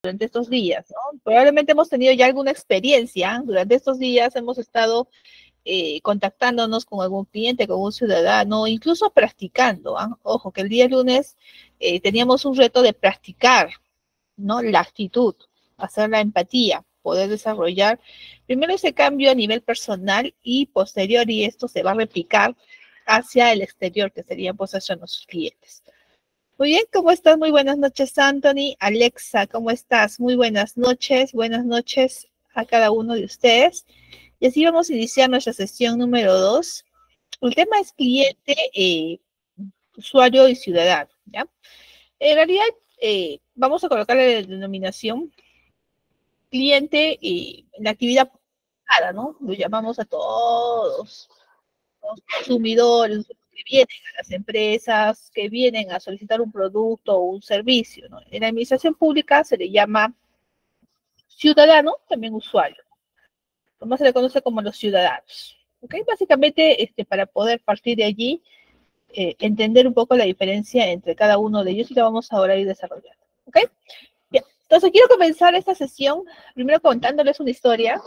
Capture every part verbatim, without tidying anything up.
durante estos días, ¿no? Probablemente hemos tenido ya alguna experiencia. Durante estos días hemos estado eh, contactándonos con algún cliente, con un ciudadano, incluso practicando. ¿eh? Ojo, que el día lunes eh, teníamos un reto de practicar, ¿no? La actitud, hacer la empatía, poder desarrollar primero ese cambio a nivel personal y posterior, y esto se va a replicar hacia el exterior, que serían pues hacia nuestros clientes. Muy bien, ¿cómo estás? Muy buenas noches, Anthony. Alexa, ¿cómo estás? Muy buenas noches, buenas noches a cada uno de ustedes. Y así vamos a iniciar nuestra sesión número dos. El tema es cliente, eh, usuario y ciudadano, ¿ya? En realidad, eh, vamos a colocarle la denominación cliente y la actividad, ¿no? Lo llamamos a todos los consumidores que vienen a las empresas, que vienen a solicitar un producto o un servicio, ¿no? En la administración pública se le llama ciudadano, también usuario. Nomás se le conoce como los ciudadanos. ¿Ok? Básicamente, este, para poder partir de allí, eh, entender un poco la diferencia entre cada uno de ellos y lo vamos ahora a ir desarrollando. ¿Ok? Bien. Entonces, quiero comenzar esta sesión primero contándoles una historia.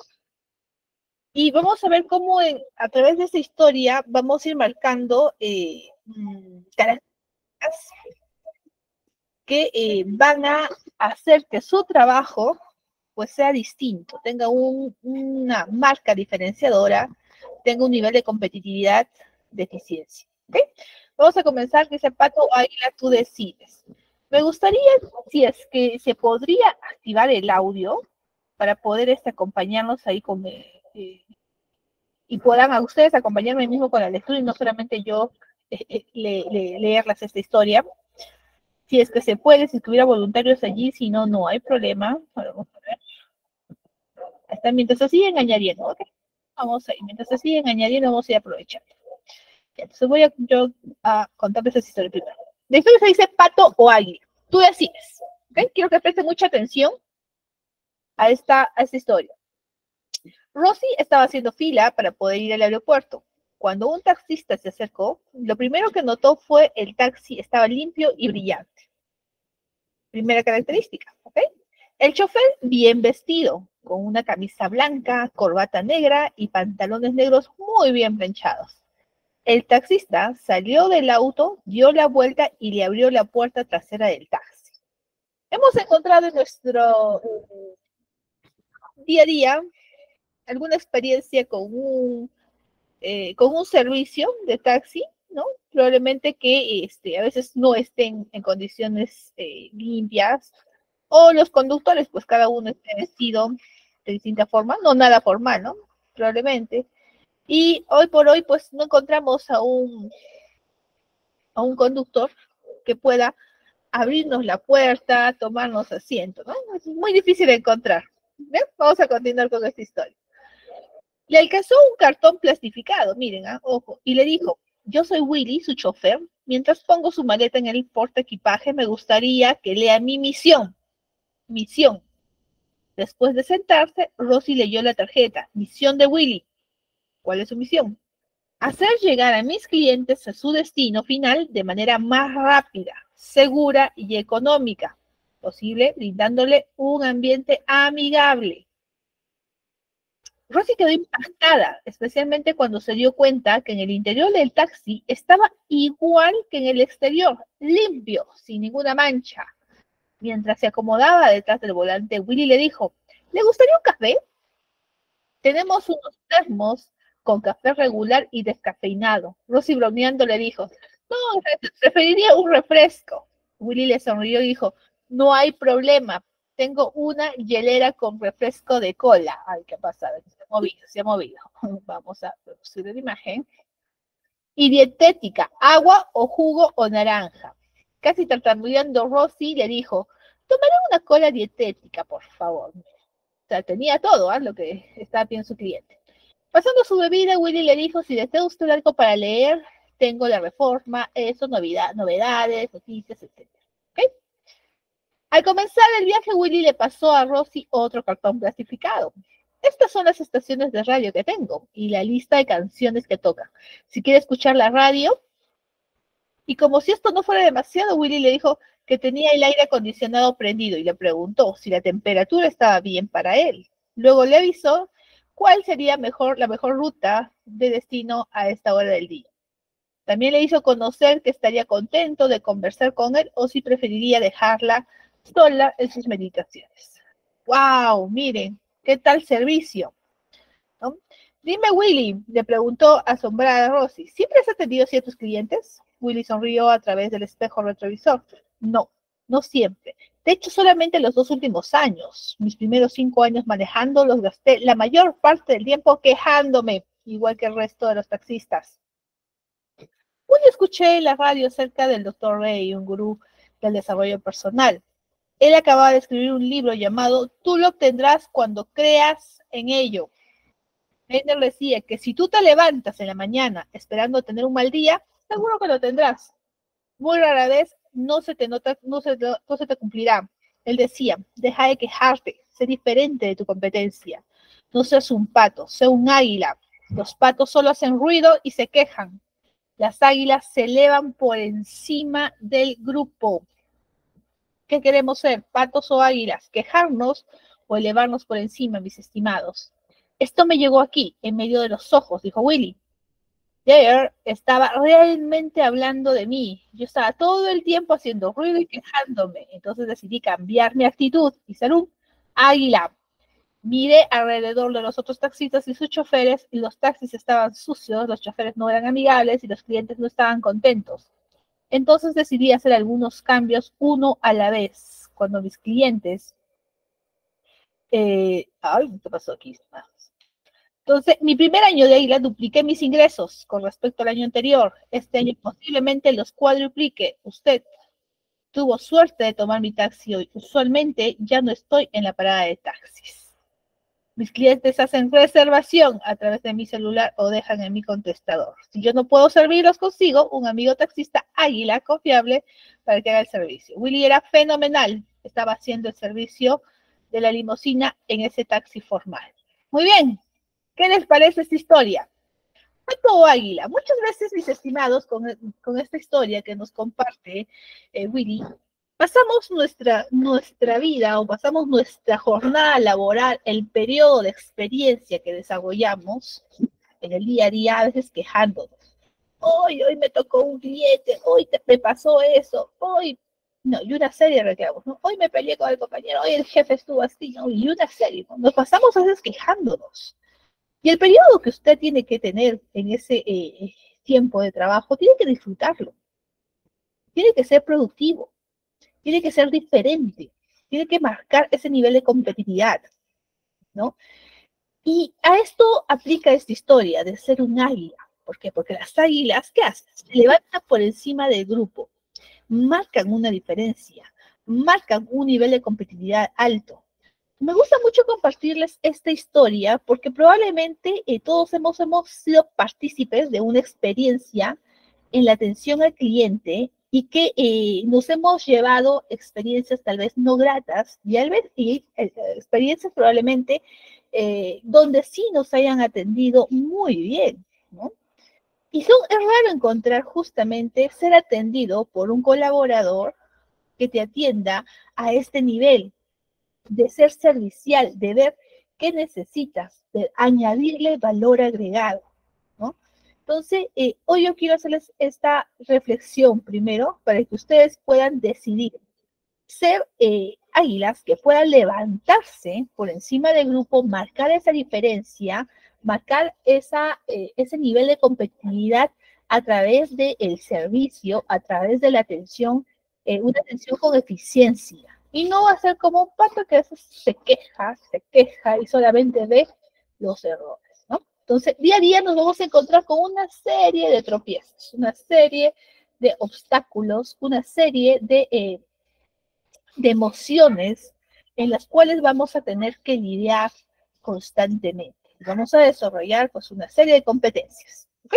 Y vamos a ver cómo en, a través de esta historia vamos a ir marcando eh, características que eh, van a hacer que su trabajo pues sea distinto, tenga un, una marca diferenciadora, tenga un nivel de competitividad, de eficiencia. ¿Okay? Vamos a comenzar, que ese Pato Águila, tú decides. Me gustaría, si es que se podría activar el audio para poder este, acompañarnos ahí con... Eh, y puedan a ustedes acompañarme mismo con la lectura y no solamente yo eh, eh, le, le, leerlas esta historia. Si es que se puede, si hubiera voluntarios allí, si no, no hay problema. Vamos a ver. Hasta mientras se siguen añadiendo, ¿ok? Vamos ahí, mientras se siguen añadiendo, vamos a ir aprovechando. Ya, entonces voy a yo a contarles esa historia primero. La historia se dice pato o águila. Tú decides, ¿ok? Quiero que presten mucha atención a esta, a esta historia. Rosy estaba haciendo fila para poder ir al aeropuerto. Cuando un taxista se acercó, lo primero que notó fue el taxi estaba limpio y brillante. Primera característica, ¿ok? El chofer bien vestido, con una camisa blanca, corbata negra y pantalones negros muy bien planchados. El taxista salió del auto, dio la vuelta y le abrió la puerta trasera del taxi. Hemos encontrado en nuestro día a día alguna experiencia con un, eh, con un servicio de taxi, ¿no? Probablemente que este, a veces no estén en condiciones eh, limpias, o los conductores, pues cada uno esté vestido de distinta forma, no nada formal, ¿no? Probablemente. Y hoy por hoy, pues no encontramos a un, a un conductor que pueda abrirnos la puerta, tomarnos asiento, ¿no? Es muy difícil de encontrar. ¿Ven? Vamos a continuar con esta historia. Le alcanzó un cartón plastificado, miren, ¿eh? Ojo, y le dijo, yo soy Willy, su chofer, mientras pongo su maleta en el portaequipaje, me gustaría que lea mi misión. Misión. Después de sentarse, Rosy leyó la tarjeta. Misión de Willy. ¿Cuál es su misión? Hacer llegar a mis clientes a su destino final de manera más rápida, segura y económica posible, brindándole un ambiente amigable. Rosy quedó impactada, especialmente cuando se dio cuenta que en el interior del taxi estaba igual que en el exterior, limpio, sin ninguna mancha. Mientras se acomodaba detrás del volante, Willy le dijo, ¿le gustaría un café? Tenemos unos termos con café regular y descafeinado. Rosy bromeando le dijo, no, preferiría un refresco. Willy le sonrió y dijo, no hay problema, tengo una hielera con refresco de cola. Ay, qué pasada, se ha movido, se ha movido. Vamos a producir la imagen. Y dietética, agua o jugo o naranja. Casi tartamudeando, Rosy le dijo, tomaré una cola dietética, por favor. O sea, tenía todo, ¿eh? Lo que estaba pidiendo su cliente. Pasando su bebida, Willy le dijo, si desea usted algo para leer, tengo la Reforma, eso, novedad, novedades, noticias, etcétera. ¿Okay? Al comenzar el viaje, Willy le pasó a Rosy otro cartón plastificado. Estas son las estaciones de radio que tengo y la lista de canciones que tocan. Si quiere escuchar la radio, y como si esto no fuera demasiado, Willy le dijo, que tenía el aire acondicionado prendido y le preguntó si la temperatura estaba bien para él. Luego le avisó cuál sería mejor, la mejor ruta de destino a esta hora del día. También le hizo conocer que estaría contento de conversar con él o si preferiría dejarla sola en sus meditaciones. ¡Wow! Miren, ¿qué tal servicio? ¿No? Dime, Willy, le preguntó asombrada a Rosy, ¿siempre has atendido así a tus clientes? Willy sonrió a través del espejo retrovisor. No, no siempre. De hecho, solamente los dos últimos años. Mis primeros cinco años manejando los gasté la mayor parte del tiempo quejándome, igual que el resto de los taxistas. Un día escuché en la radio acerca del doctor Ray, un gurú del desarrollo personal. Él acababa de escribir un libro llamado Tú lo obtendrás cuando creas en ello. Él decía que si tú te levantas en la mañana esperando tener un mal día, seguro que lo tendrás. Muy rara vez no se te nota, no se, no se te cumplirá. Él decía, deja de quejarte, sé diferente de tu competencia. No seas un pato, sé un águila. Los patos solo hacen ruido y se quejan. Las águilas se elevan por encima del grupo. ¿Qué queremos ser, patos o águilas? ¿Quejarnos o elevarnos por encima, mis estimados? Esto me llegó aquí, en medio de los ojos, dijo Willy. Jair estaba realmente hablando de mí. Yo estaba todo el tiempo haciendo ruido y quejándome. Entonces decidí cambiar mi actitud y ser un águila. Miré alrededor de los otros taxistas y sus choferes, y los taxis estaban sucios, los choferes no eran amigables y los clientes no estaban contentos. Entonces decidí hacer algunos cambios uno a la vez. Cuando mis clientes... Eh, ay, ¿qué pasó aquí? Entonces, mi primer año de águila dupliqué mis ingresos con respecto al año anterior. Este año posiblemente los cuadruplique. Usted tuvo suerte de tomar mi taxi hoy. Usualmente ya no estoy en la parada de taxis. Mis clientes hacen reservación a través de mi celular o dejan en mi contestador. Si yo no puedo servirlos, consigo un amigo taxista águila confiable para que haga el servicio. Willy era fenomenal. Estaba haciendo el servicio de la limusina en ese taxi formal. Muy bien. ¿Qué les parece esta historia? Pato o águila. Muchas veces, mis estimados, con, con esta historia que nos comparte eh, Willy, pasamos nuestra, nuestra vida o pasamos nuestra jornada laboral, el periodo de experiencia que desarrollamos en el día a día, a veces quejándonos. Hoy, hoy me tocó un cliente, hoy te, me pasó eso, hoy... No, y una serie de reclamos, ¿no? Hoy me peleé con el compañero, hoy el jefe estuvo así, ¿no? Y una serie, ¿no? Nos pasamos a veces quejándonos. Y el periodo que usted tiene que tener en ese eh, tiempo de trabajo, tiene que disfrutarlo. Tiene que ser productivo. Tiene que ser diferente. Tiene que marcar ese nivel de competitividad, ¿no? Y a esto aplica esta historia de ser un águila. ¿Por qué? Porque las águilas, ¿qué hacen? Se levantan por encima del grupo. Marcan una diferencia. Marcan un nivel de competitividad alto. Me gusta mucho compartirles esta historia porque probablemente eh, todos hemos, hemos sido partícipes de una experiencia en la atención al cliente y que eh, nos hemos llevado experiencias tal vez no gratas y, al ver, y eh, experiencias probablemente eh, donde sí nos hayan atendido muy bien, ¿no? Y son, es raro encontrar justamente ser atendido por un colaborador que te atienda a este nivel, de ser servicial, de ver qué necesitas, de añadirle valor agregado, ¿no? Entonces, eh, hoy yo quiero hacerles esta reflexión primero para que ustedes puedan decidir ser eh, águilas que puedan levantarse por encima del grupo, marcar esa diferencia, marcar esa, eh, ese nivel de competitividad a través del servicio, a través de la atención, eh, una atención con eficiencia. Y no va a ser como un pato que a veces se queja, se queja y solamente ve los errores, ¿no? Entonces, día a día nos vamos a encontrar con una serie de tropiezos, una serie de obstáculos, una serie de, eh, de emociones en las cuales vamos a tener que lidiar constantemente. Vamos a desarrollar pues una serie de competencias. ¿Okay?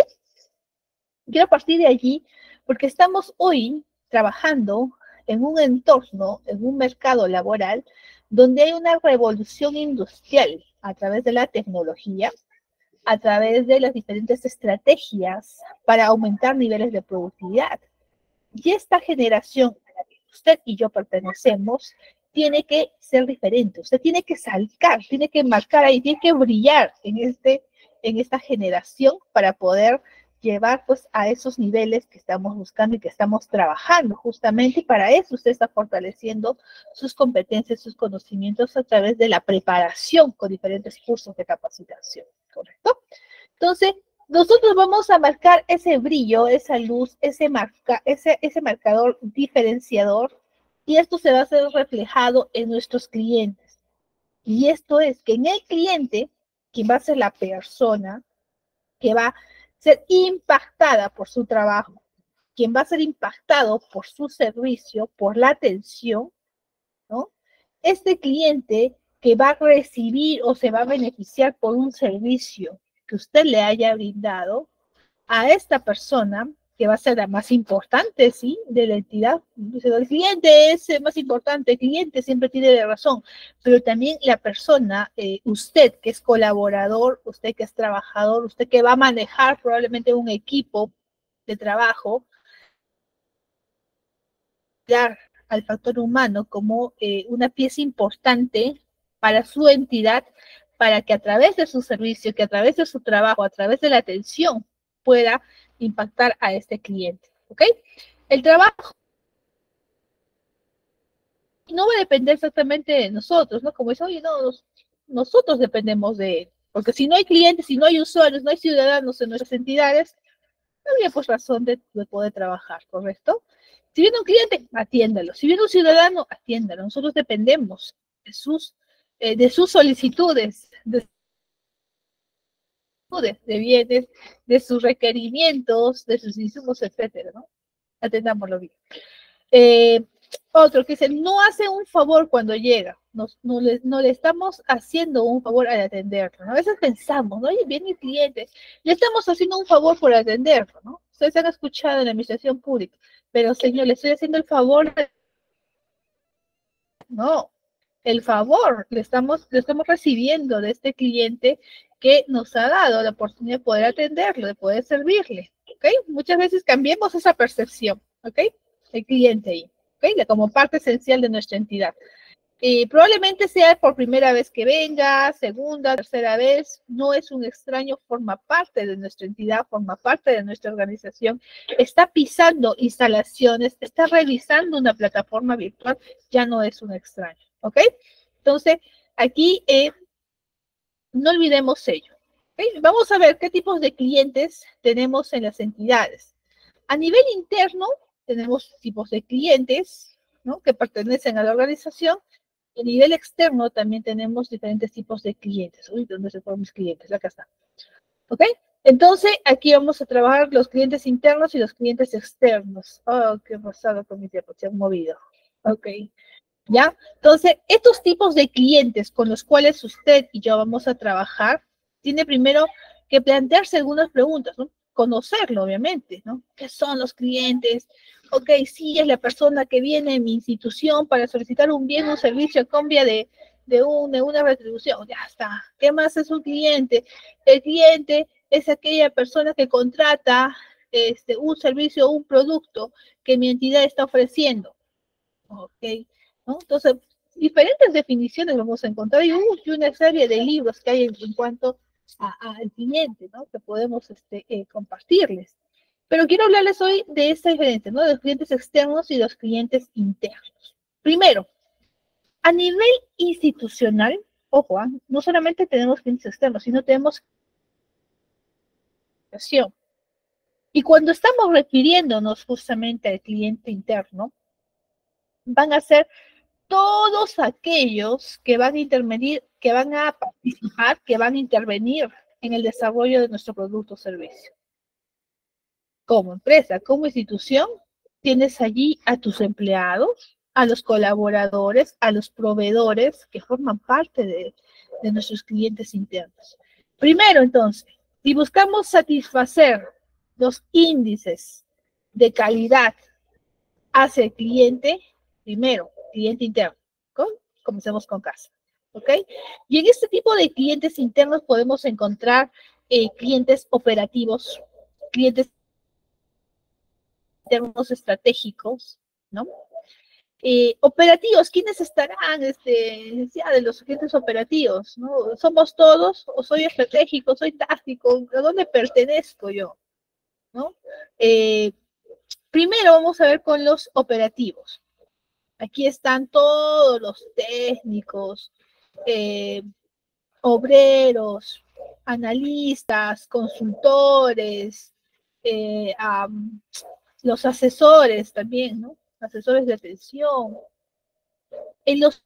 Quiero partir de allí porque estamos hoy trabajando en un entorno, en un mercado laboral, donde hay una revolución industrial a través de la tecnología, a través de las diferentes estrategias para aumentar niveles de productividad. Y esta generación usted y yo pertenecemos, tiene que ser diferente. Usted tiene que saltar, tiene que marcar ahí, tiene que brillar en, este, en esta generación para poder llevar pues a esos niveles que estamos buscando y que estamos trabajando justamente, y para eso usted está fortaleciendo sus competencias, sus conocimientos a través de la preparación con diferentes cursos de capacitación, ¿correcto? Entonces, nosotros vamos a marcar ese brillo, esa luz, ese, marca, ese, ese marcador diferenciador, y esto se va a ser reflejado en nuestros clientes. Y esto es que en el cliente, quien va a ser la persona que va a ser impactada por su trabajo, quien va a ser impactado por su servicio, por la atención, ¿no? Este cliente que va a recibir o se va a beneficiar por un servicio que usted le haya brindado, a esta persona, que va a ser la más importante, ¿sí?, de la entidad. El cliente es el más importante, el cliente siempre tiene la razón, pero también la persona, eh, usted que es colaborador, usted que es trabajador, usted que va a manejar probablemente un equipo de trabajo, dar al factor humano como eh, una pieza importante para su entidad, para que a través de su servicio, que a través de su trabajo, a través de la atención, pueda impactar a este cliente, ¿ok? El trabajo no va a depender exactamente de nosotros, ¿no? Como es, oye, no, nos, nosotros dependemos de él, porque si no hay clientes, si no hay usuarios, no hay ciudadanos en nuestras entidades, no habría pues razón de, de poder trabajar, ¿correcto? Si viene un cliente, atiéndalo. Si viene un ciudadano, atiéndalo. Nosotros dependemos de sus, eh, de sus solicitudes, de, de bienes, de sus requerimientos, de sus insumos, etcétera, ¿no? Atendámoslo bien. Eh, otro que dice, no hace un favor cuando llega, Nos, no, le, no le estamos haciendo un favor al atenderlo, ¿no? A veces pensamos, ¿no? Oye, viene el cliente, le estamos haciendo un favor por atenderlo, ¿no? Ustedes han escuchado en la administración pública, pero señor, le estoy haciendo el favor de... No, el favor le estamos, le estamos recibiendo de este cliente que nos ha dado la oportunidad de poder atenderlo, de poder servirle, ¿ok? Muchas veces cambiemos esa percepción, ¿ok? El cliente ahí, ¿ok? Como parte esencial de nuestra entidad. Y probablemente sea por primera vez que venga, segunda, tercera vez, no es un extraño, forma parte de nuestra entidad, forma parte de nuestra organización, está pisando instalaciones, está revisando una plataforma virtual, ya no es un extraño, ¿ok? Entonces, aquí eh, no olvidemos ello. ¿Okay? Vamos a ver qué tipos de clientes tenemos en las entidades. A nivel interno, tenemos tipos de clientes, ¿no?, que pertenecen a la organización. A nivel externo también tenemos diferentes tipos de clientes. Uy, ¿dónde se fueron mis clientes? Acá está. ¿Ok? Entonces, aquí vamos a trabajar los clientes internos y los clientes externos. Oh, qué pasado con mi tiempo, se han movido. Ok. ¿Ya? Entonces, estos tipos de clientes con los cuales usted y yo vamos a trabajar, tiene primero que plantearse algunas preguntas, ¿no? Conocerlo, obviamente, ¿no? ¿Qué son los clientes? Ok, sí, es la persona que viene en mi institución para solicitar un bien o un servicio a cambio de, de, un, de una retribución. Ya está. ¿Qué más es un cliente? El cliente es aquella persona que contrata este, un servicio o un producto que mi entidad está ofreciendo. Ok, ¿no? Entonces, diferentes definiciones vamos a encontrar y, uh, y una serie de libros que hay en, en cuanto al cliente, ¿no?, que podemos este, eh, compartirles. Pero quiero hablarles hoy de esta diferencia, ¿no?, de los clientes externos y los clientes internos. Primero, a nivel institucional, ojo, ¿eh? No solamente tenemos clientes externos, sino tenemos y cuando estamos refiriéndonos justamente al cliente interno, van a ser todos aquellos que van a intervenir, que van a participar, que van a intervenir en el desarrollo de nuestro producto o servicio. Como empresa, como institución, tienes allí a tus empleados, a los colaboradores, a los proveedores que forman parte de, de nuestros clientes internos. Primero, entonces, si buscamos satisfacer los índices de calidad hacia el cliente, primero, cliente interno, ¿con? Comencemos con casa, ¿ok? Y en este tipo de clientes internos podemos encontrar eh, clientes operativos, clientes internos estratégicos, ¿no? Eh, operativos, ¿quiénes estarán este, ya de los agentes operativos? ¿No? ¿Somos todos o soy estratégico, soy táctico? ¿A dónde pertenezco yo? ¿No? Eh, primero vamos a ver con los operativos. Aquí están todos los técnicos, eh, obreros, analistas, consultores, eh, um, los asesores también, ¿no? Asesores de atención. En los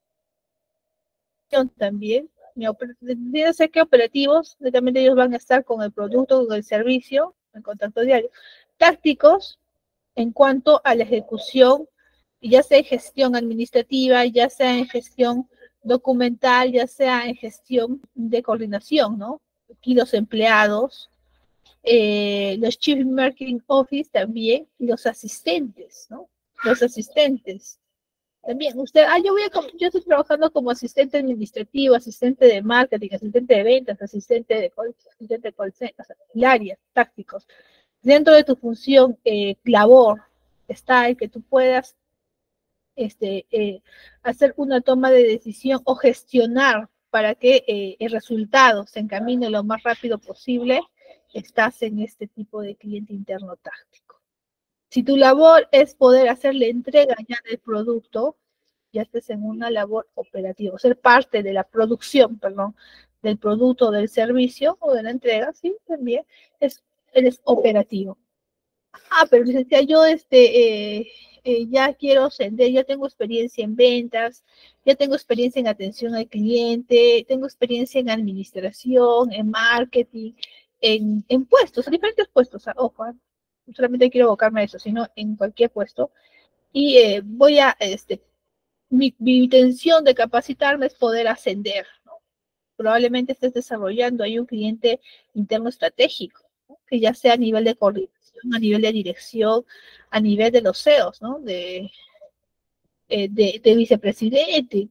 también, tiene ser que operativos, netamente ellos van a estar con el producto, con el servicio, en contacto diario. Tácticos, en cuanto a la ejecución, ya sea en gestión administrativa, ya sea en gestión documental, ya sea en gestión de coordinación, ¿no? Aquí los empleados, eh, los Chief Marketing Office también, y los asistentes, ¿no? Los asistentes. También, usted, ah, yo voy a, yo estoy trabajando como asistente administrativo, asistente de marketing, asistente de ventas, asistente de call, asistente de call center, o sea, áreas tácticos. Dentro de tu función, eh, labor, está el que tú puedas este, eh, hacer una toma de decisión o gestionar para que eh, el resultado se encamine lo más rápido posible, estás en este tipo de cliente interno táctico. Si tu labor es poder hacer la entrega ya del producto, ya estés en una labor operativa, ser parte de la producción, perdón, del producto, del servicio o de la entrega, sí, también es, eres operativo. Ah, pero licenciada, yo este, eh, eh, ya quiero ascender, ya tengo experiencia en ventas, ya tengo experiencia en atención al cliente, tengo experiencia en administración, en marketing, en, en puestos, en diferentes puestos, ojo, no solamente quiero abocarme a eso, sino en cualquier puesto. Y eh, voy a, este, mi, mi intención de capacitarme es poder ascender, ¿no? Probablemente estés desarrollando ahí un cliente interno estratégico, ¿no? Que ya sea a nivel de coordinación, a nivel de dirección, a nivel de los C E Os, ¿no? De, eh, de, de vicepresidente,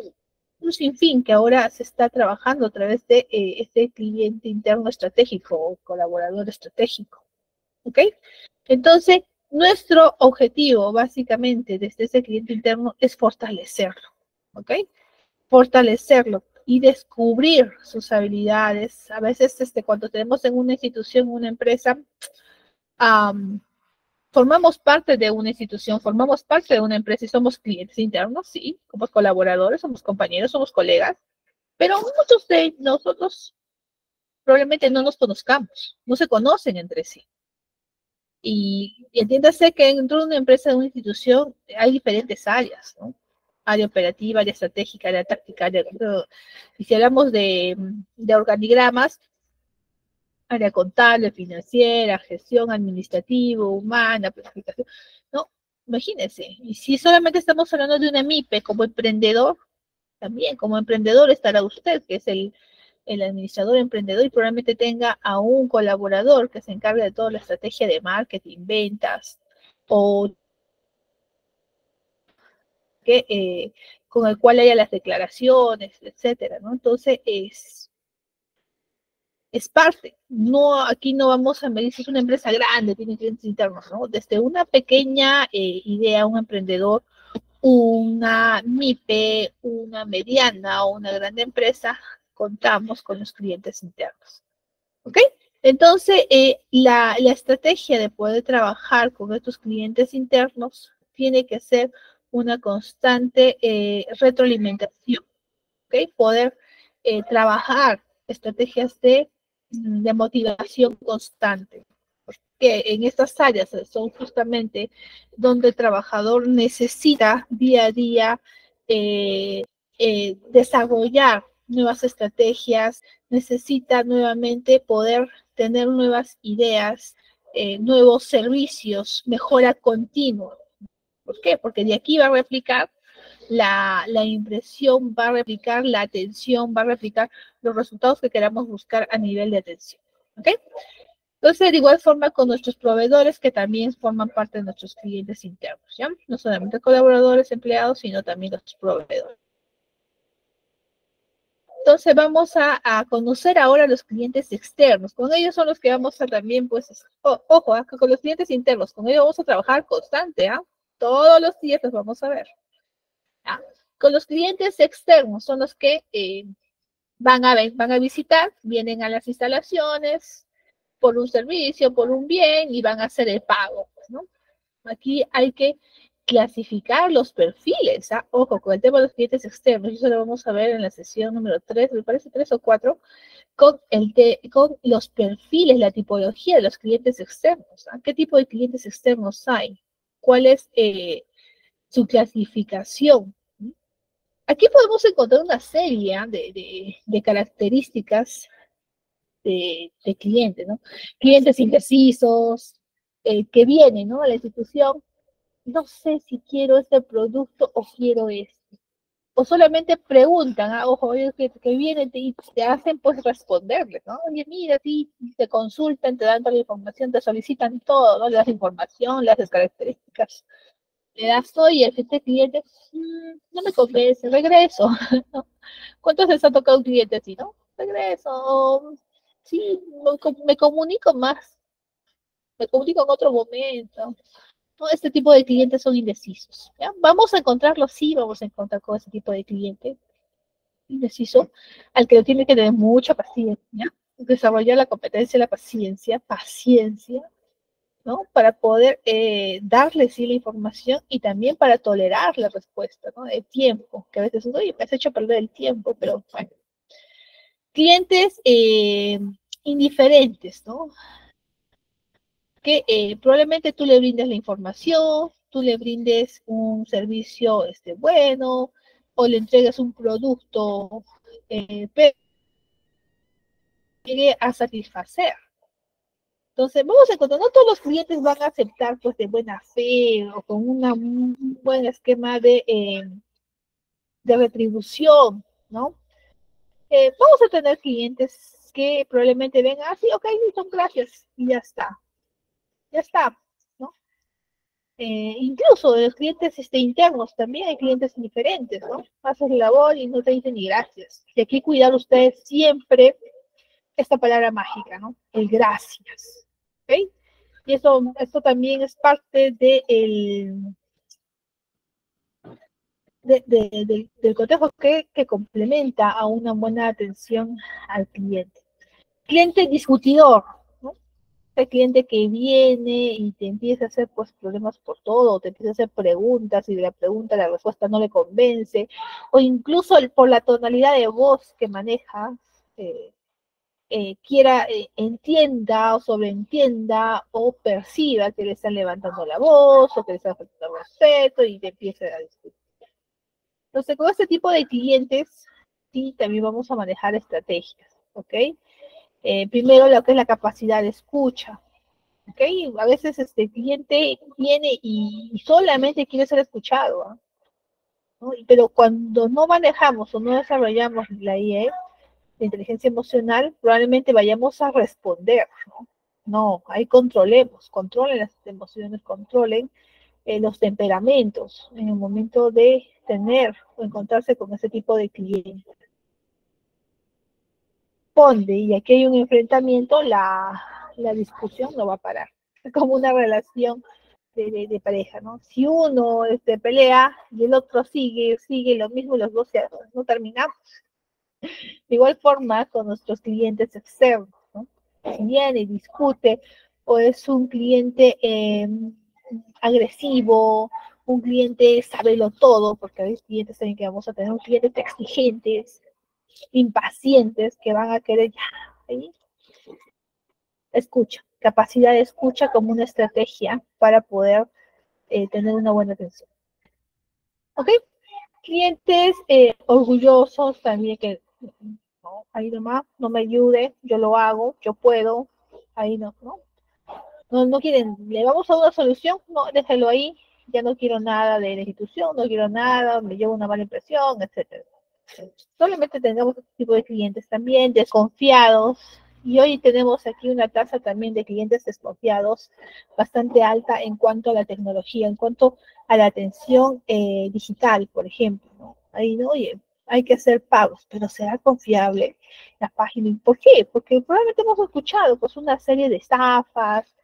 un sinfín que ahora se está trabajando a través de eh, este cliente interno estratégico o colaborador estratégico. ¿Ok? Entonces, nuestro objetivo básicamente desde ese cliente interno es fortalecerlo. ¿Ok? Fortalecerlo y descubrir sus habilidades. A veces, este, cuando tenemos en una institución, una empresa, um, formamos parte de una institución, formamos parte de una empresa y somos clientes internos, sí, somos colaboradores, somos compañeros, somos colegas, pero muchos de nosotros probablemente no nos conozcamos, no se conocen entre sí. Y, y entiéndase que dentro de una empresa, de una institución, hay diferentes áreas, ¿no? Área operativa, área estratégica, área táctica, área, y si hablamos de, de organigramas, área contable, financiera, gestión administrativa, humana, planificación, no, imagínense, y si solamente estamos hablando de una M I P E como emprendedor, también como emprendedor estará usted, que es el, el administrador emprendedor, y probablemente tenga a un colaborador que se encargue de toda la estrategia de marketing, ventas, o que, eh, con el cual haya las declaraciones, etcétera, ¿no? Entonces, es, es parte. No, aquí no vamos a medir si es una empresa grande, tiene clientes internos, ¿no? Desde una pequeña eh, idea, un emprendedor, una M I P E, una mediana o una grande empresa, contamos con los clientes internos. ¿Ok? Entonces, eh, la, la estrategia de poder trabajar con estos clientes internos tiene que ser una constante eh, retroalimentación, ¿ok? Poder eh, trabajar estrategias de, de motivación constante, porque en estas áreas son justamente donde el trabajador necesita día a día eh, eh, desarrollar nuevas estrategias, necesita nuevamente poder tener nuevas ideas, eh, nuevos servicios, mejora continua. ¿Por qué? Porque de aquí va a replicar la, la impresión, va a replicar la atención, va a replicar los resultados que queramos buscar a nivel de atención. ¿Ok? Entonces, de igual forma con nuestros proveedores que también forman parte de nuestros clientes internos, ¿ya? No solamente colaboradores, empleados, sino también nuestros proveedores. Entonces vamos a, a conocer ahora los clientes externos. Con ellos son los que vamos a también, pues, oh, ojo, ¿eh? Con los clientes internos, con ellos vamos a trabajar constante, ¿ah? ¿eh? Todos los días los vamos a ver. ¿Ya? Con los clientes externos son los que eh, van, a, van a visitar, vienen a las instalaciones por un servicio, por un bien y van a hacer el pago, ¿no? Aquí hay que clasificar los perfiles, ¿ah? Ojo, con el tema de los clientes externos, eso lo vamos a ver en la sesión número tres, me parece tres o cuatro, con, el de, con los perfiles, la tipología de los clientes externos. ¿Ah? ¿Qué tipo de clientes externos hay? ¿Cuál es eh, su clasificación? Aquí podemos encontrar una serie ¿ah? de, de, de características de, de clientes, ¿no? Clientes indecisos, eh, que vienen, ¿no? A la institución, no sé si quiero este producto o quiero este. O solamente preguntan, ah, ojo, ellos que, que vienen y te, te hacen pues responderles, ¿no? Oye, mira, sí, te consultan, te dan toda la información, te solicitan todo, ¿no? Le das información, le das características, le das todo y el este cliente, mmm, no me convence, regreso. ¿No? ¿Cuántas veces ha tocado un cliente así, no? Regreso, sí, me comunico más, me comunico en otro momento. Todo este tipo de clientes son indecisos. ¿Ya? Vamos a encontrarlo, sí, vamos a encontrar con ese tipo de cliente indeciso, al que tiene que tener mucha paciencia, ¿ya? Desarrollar la competencia de la paciencia, paciencia, ¿no? Para poder eh, darle sí la información y también para tolerar la respuesta, ¿no? El tiempo, que a veces, oye, me has hecho perder el tiempo, pero bueno. Clientes eh, indiferentes, ¿no? Que eh, probablemente tú le brindes la información, tú le brindes un servicio este, bueno, o le entregues un producto, eh, pero llegue a satisfacer. Entonces, vamos a encontrar, no todos los clientes van a aceptar pues de buena fe o con una, un buen esquema de, eh, de retribución, ¿no? Eh, vamos a tener clientes que probablemente vengan así, ah, sí, ok, listo, gracias, y ya está, ya está, ¿no? Eh, incluso de los clientes este, internos también hay clientes diferentes, ¿no? Haces la labor y no te dicen ni gracias. Y aquí cuidar ustedes siempre esta palabra mágica, ¿no? El gracias. ¿Ok? Y eso, esto también es parte de el, de, de, de, del cotejo que, que complementa a una buena atención al cliente. Cliente discutidor, ¿no? El cliente que viene y te empieza a hacer pues problemas por todo, te empieza a hacer preguntas y de la pregunta la respuesta no le convence, o incluso el, por la tonalidad de voz que maneja, eh, eh, quiera, eh, entienda o sobreentienda o perciba que le están levantando la voz o que le están faltando respeto y te empieza a discutir. Entonces, con este tipo de clientes, sí, también vamos a manejar estrategias, ¿ok? Eh, primero, lo que es la capacidad de escucha. ¿Okay? A veces este cliente viene y solamente quiere ser escuchado, ¿no? Pero cuando no manejamos o no desarrollamos la I E, la inteligencia emocional, probablemente vayamos a responder, ¿no? No, ahí controlemos, controlen las emociones, controlen eh, los temperamentos en el momento de tener o encontrarse con ese tipo de cliente. Responde, y aquí hay un enfrentamiento, la, la discusión no va a parar. Es como una relación de, de, de pareja, ¿no? Si uno este, pelea y el otro sigue, sigue lo mismo, los dos ya no terminamos. De igual forma con nuestros clientes externos, ¿no? Si viene y discute, o es un cliente eh, agresivo, un cliente sabelo todo, porque hay clientes también que vamos a tener, un clientes exigentes, impacientes, que van a querer ya, ¿sí? Escucha, capacidad de escucha como una estrategia para poder eh, tener una buena atención. ¿Ok? Clientes eh, orgullosos también que, no, ahí nomás, no me ayude, yo lo hago, yo puedo, ahí no, ¿no? No, no quieren, le vamos a una solución, no, déjelo ahí, ya no quiero nada de la institución, no quiero nada, me llevo una mala impresión, etcétera. Solamente tengamos este tipo de clientes también, desconfiados, y hoy tenemos aquí una tasa también de clientes desconfiados bastante alta en cuanto a la tecnología, en cuanto a la atención eh, digital, por ejemplo, ¿no? Ahí, ¿no? Oye, hay que hacer pagos, pero ¿será confiable la página? ¿Por qué? Porque probablemente hemos escuchado pues una serie de estafas,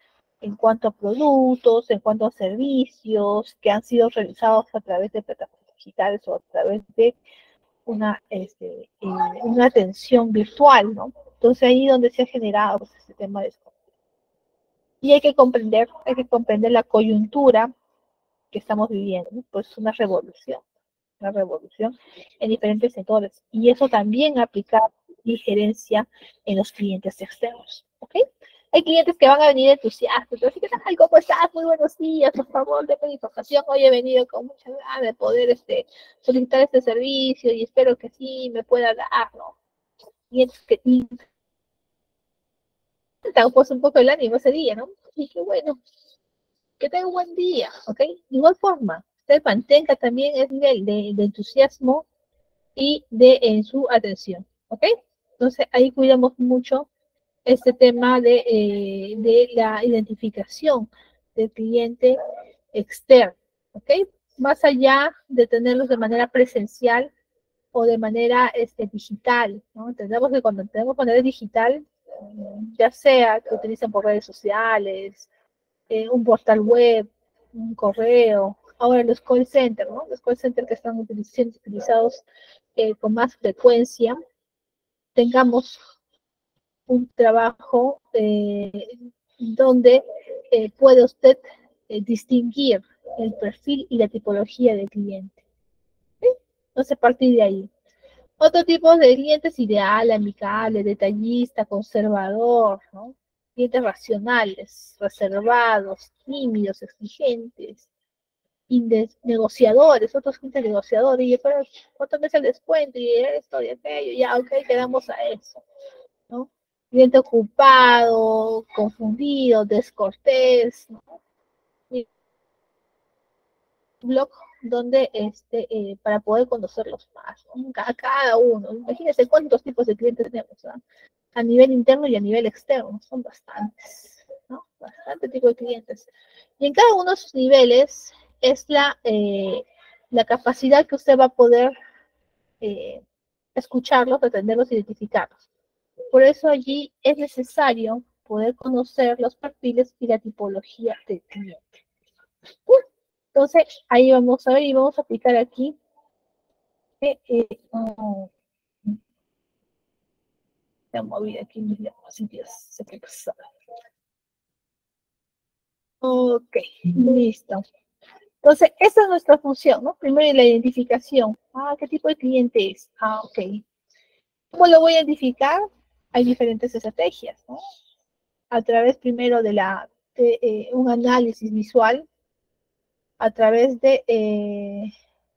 en cuanto a productos, en cuanto a servicios que han sido realizados a través de plataformas digitales o a través de una, este, eh, una atención virtual, ¿no? Entonces ahí donde se ha generado pues, este tema de esto. Y hay que comprender, hay que comprender la coyuntura que estamos viviendo, ¿no? Pues una revolución, una revolución en diferentes sectores. Y eso también aplica injerencia en los clientes externos, ¿ok? Hay clientes que van a venir entusiastas, así que, ay, ¿cómo estás? Muy buenos días, por favor, denme información. Hoy he venido con mucha ganas de poder este, solicitar este servicio y espero que sí me pueda dar, ¿no? Clientes que intentan pues un poco el ánimo ese día, ¿no? Y qué bueno, que tenga un buen día, ¿ok? De igual forma, usted mantenga también el nivel de, de entusiasmo y de en su atención, ¿ok? Entonces ahí cuidamos mucho este tema de, eh, de la identificación del cliente externo, ¿ok? Más allá de tenerlos de manera presencial o de manera este, digital, ¿no? Entendemos que cuando tenemos manera digital, ya sea que utilicen por redes sociales, eh, un portal web, un correo, ahora los call centers, ¿no? Los call centers que están utilizados eh, con más frecuencia, tengamos un trabajo eh, donde eh, puede usted eh, distinguir el perfil y la tipología del cliente. ¿Sí? Entonces, a partir de ahí. Otro tipo de clientes ideal, amigable, detallista, conservador, ¿no? Clientes racionales, reservados, tímidos, exigentes, negociadores, otros clientes negociadores, y pero cuánto me es el descuento y esto y aquello, ya, ok, quedamos a eso, ¿no? Cliente ocupado, confundido, descortés, ¿no? Y blog donde este, eh, para poder conocerlos más, ¿no? A cada uno. Imagínense cuántos tipos de clientes tenemos, ¿no? A nivel interno y a nivel externo, son bastantes, ¿no? Bastante tipo de clientes. Y en cada uno de sus niveles es la, eh, la capacidad que usted va a poder eh, escucharlos, atenderlos, identificarlos. Por eso allí es necesario poder conocer los perfiles y la tipología del cliente. Entonces, ahí vamos a ver y vamos a aplicar aquí. Eh, eh, oh, se ha movido aquí mis diapositivas, se qué pasó. Ok, listo. Entonces, esa es nuestra función, ¿no? Primero la identificación. Ah, ¿qué tipo de cliente es? Ah, ok. ¿Cómo lo voy a identificar? Hay diferentes estrategias, ¿no? A través primero de, la, de eh, un análisis visual, a través de, eh,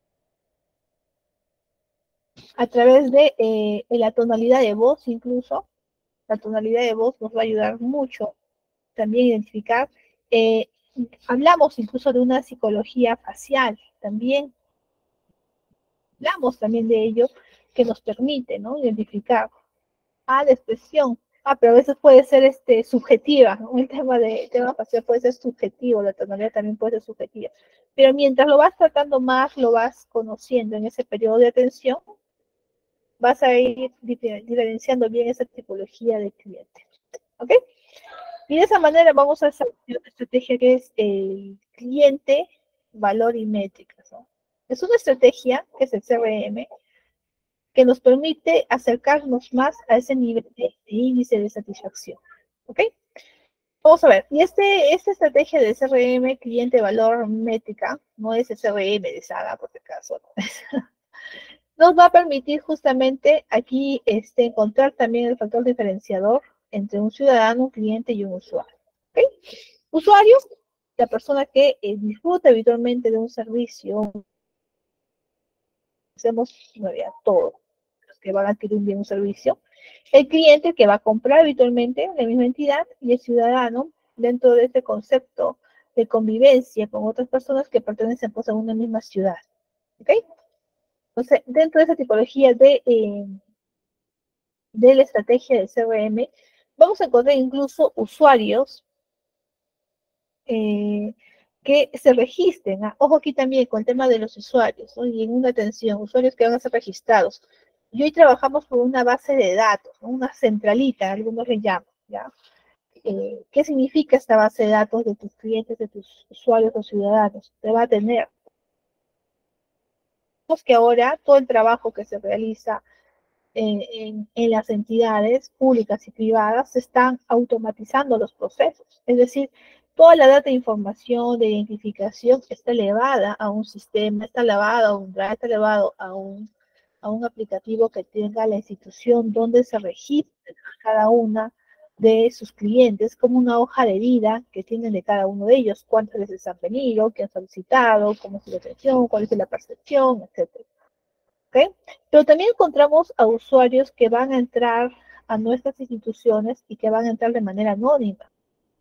a través de eh, la tonalidad de voz incluso. La tonalidad de voz nos va a ayudar mucho también a identificar. Eh, hablamos incluso de una psicología facial también. Hablamos también de ello que nos permite, ¿no? Identificar. Ah, la expresión. Ah, pero a veces puede ser este, subjetiva, ¿no? El tema de el tema facial puede ser subjetivo, la tonalidad también puede ser subjetiva. Pero mientras lo vas tratando más, lo vas conociendo en ese periodo de atención, vas a ir diferenciando bien esa tipología de cliente. ¿Ok? Y de esa manera vamos a desarrollar una estrategia que es el cliente, valor y métricas, ¿no? Es una estrategia, que es el C R M, que nos permite acercarnos más a ese nivel de, de índice de satisfacción. ¿Ok? Vamos a ver, y este, esta estrategia de C R M, cliente, valor, métrica, no es el C R M de Saga, por si acaso, nos va a permitir justamente aquí este, encontrar también el factor diferenciador entre un ciudadano, un cliente y un usuario. ¿Okay? Usuario, la persona que eh, disfruta habitualmente de un servicio, hacemos realidad todo, los que van a adquirir un bien un servicio. El cliente que va a comprar habitualmente en la misma entidad y el ciudadano dentro de este concepto de convivencia con otras personas que pertenecen pues, a una misma ciudad. ¿Ok? Entonces, dentro de esa tipología de, eh, de la estrategia de C R M, vamos a encontrar incluso usuarios eh, que se registren. ¿Ah? Ojo aquí también con el tema de los usuarios, ¿no? Y en una atención, usuarios que van a ser registrados. Y hoy trabajamos con una base de datos, ¿no? Una centralita, algunos le llaman, ¿ya? eh, ¿qué significa esta base de datos de tus clientes, de tus usuarios o ciudadanos? Te va a tener. Vemos que ahora todo el trabajo que se realiza en, en, en las entidades públicas y privadas se están automatizando los procesos. Es decir, toda la data de información, de identificación está elevada a un sistema, está elevada a un drive, está elevado a un, a un aplicativo que tenga la institución donde se registra cada una de sus clientes como una hoja de vida que tienen de cada uno de ellos, cuántas veces han venido, qué han solicitado, cómo es la atención, cuál es la percepción, etcétera. ¿Okay? Pero también encontramos a usuarios que van a entrar a nuestras instituciones y que van a entrar de manera anónima.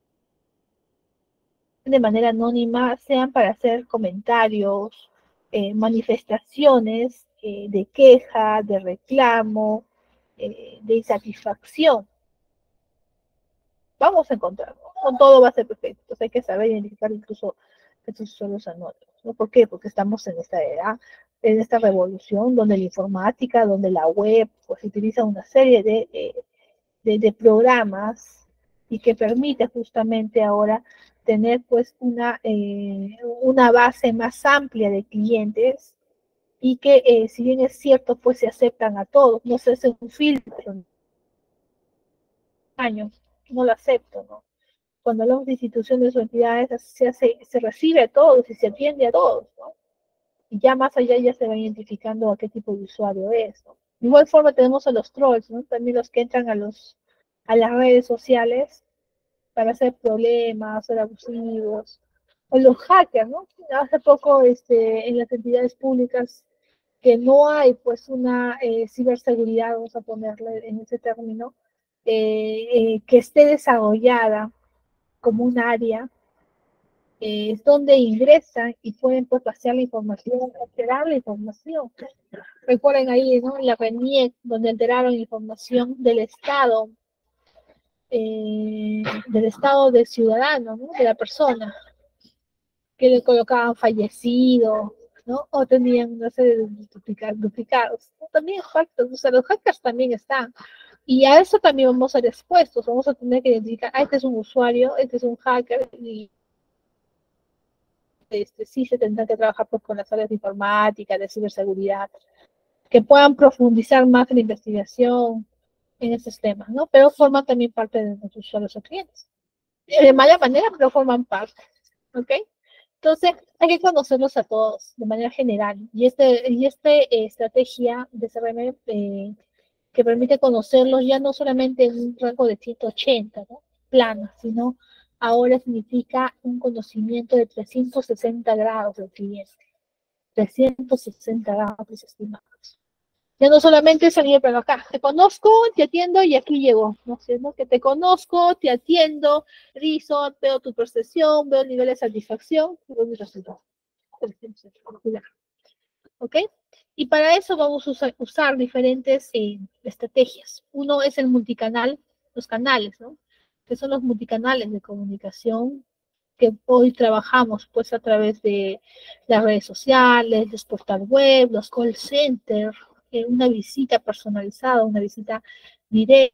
De manera anónima, sean para hacer comentarios, eh, manifestaciones eh, de queja, de reclamo, eh, de insatisfacción. Vamos a encontrarlo. No todo va a ser perfecto. Entonces hay que saber identificar incluso estos usuarios anónimos. ¿No? ¿Por qué? Porque estamos en esta era, en esta revolución donde la informática, donde la web, pues utiliza una serie de, eh, de, de programas y que permite justamente ahora tener pues una, eh, una base más amplia de clientes y que eh, si bien es cierto pues se aceptan a todos, no se hace un filtro, años, no lo acepto, ¿no? Cuando hablamos de instituciones o entidades, se, hace, se recibe a todos y se atiende a todos, ¿no? Y ya más allá ya se va identificando a qué tipo de usuario es, ¿no? De igual forma tenemos a los trolls, ¿no? También los que entran a, los, a las redes sociales para hacer problemas, ser abusivos, o los hackers, ¿no? Hace poco este, en las entidades públicas que no hay pues una eh, ciberseguridad, vamos a ponerle en ese término, eh, eh, que esté desarrollada como un área eh, donde ingresan y pueden pues vaciar la información, alterar la información. Recuerden ahí, ¿no? La RENIEC, donde alteraron información del Estado, eh, del Estado del ciudadano, ¿no? De la persona, que le colocaban fallecido, ¿no? O tenían una serie de duplicados. ¿No? También hackers, o sea, los hackers también están. Y a eso también vamos a ser expuestos, vamos a tener que identificar, ah, este es un usuario, este es un hacker, y este, sí se tendrá que trabajar pues, con las áreas de informática, de ciberseguridad, que puedan profundizar más en la investigación en esos temas, ¿no? Pero forman también parte de nuestros usuarios o clientes. De mala manera, pero forman parte, ¿ok? Entonces, hay que conocerlos a todos de manera general. Y esta y este, eh, estrategia de C R M eh, que permite conocerlos ya no solamente en un rango de ciento ochenta, ¿no? Planos, sino ahora significa un conocimiento de trescientos sesenta grados del cliente. trescientos sesenta grados estimados. Ya no solamente salir, pero acá, te conozco, te atiendo y aquí llego. No sé, ¿no? Que te conozco, te atiendo, rizo, veo tu percepción, veo el nivel de satisfacción, veo mi resultado. ¿Ok? Y para eso vamos a usar, usar diferentes eh, estrategias. Uno es el multicanal, los canales, ¿no? Que son los multicanales de comunicación que hoy trabajamos pues a través de las redes sociales, los portal web, los call centers, eh, una visita personalizada, una visita directa,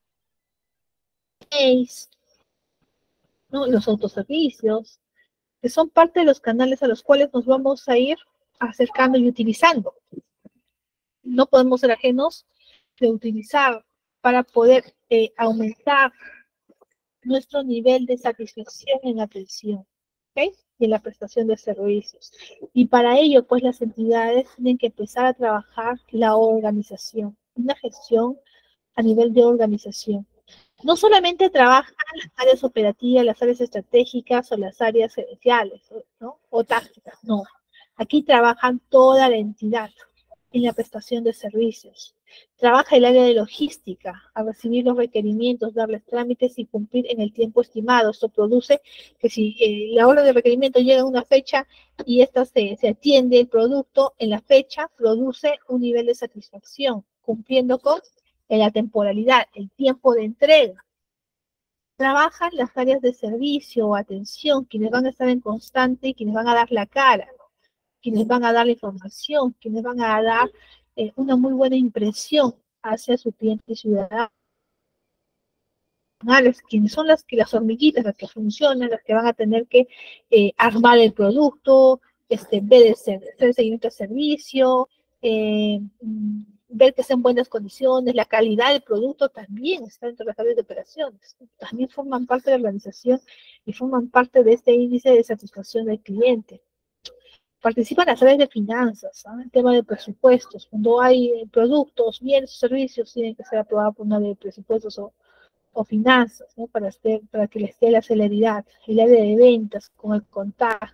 ¿no? Los autoservicios, que son parte de los canales a los cuales nos vamos a ir acercando y utilizando. No podemos ser ajenos de utilizar para poder eh, aumentar nuestro nivel de satisfacción en atención, ¿ok? Y en la prestación de servicios. Y para ello, pues las entidades tienen que empezar a trabajar la organización, una gestión a nivel de organización. No solamente trabajan las áreas operativas, las áreas estratégicas o las áreas gerenciales, ¿no? O tácticas, no. Aquí trabajan toda la entidad en la prestación de servicios. Trabaja el área de logística, a recibir los requerimientos, darles trámites y cumplir en el tiempo estimado. Esto produce que si eh, la hora de requerimiento llega a una fecha y esta se, se atiende el producto en la fecha, produce un nivel de satisfacción, cumpliendo con en la temporalidad, el tiempo de entrega. Trabajan las áreas de servicio o atención, quienes van a estar en constante y quienes van a dar la cara, quienes van a dar la información, quienes van a dar eh, una muy buena impresión hacia su cliente ciudadano. profesionales, quienes son las que las hormiguitas, las que funcionan, las que van a tener que eh, armar el producto, este, ver el, hacer el seguimiento de servicio, eh, mm, ver que estén en buenas condiciones, la calidad del producto también está dentro de las áreas de operaciones, también forman parte de la organización y forman parte de este índice de satisfacción del cliente. Participan las áreas de finanzas, ¿no? El tema de presupuestos, cuando hay eh, productos, bienes o servicios, tienen que ser aprobados por una ley de presupuestos o o finanzas, ¿no? Para, hacer, para que les dé la celeridad, el área de ventas con el contacto,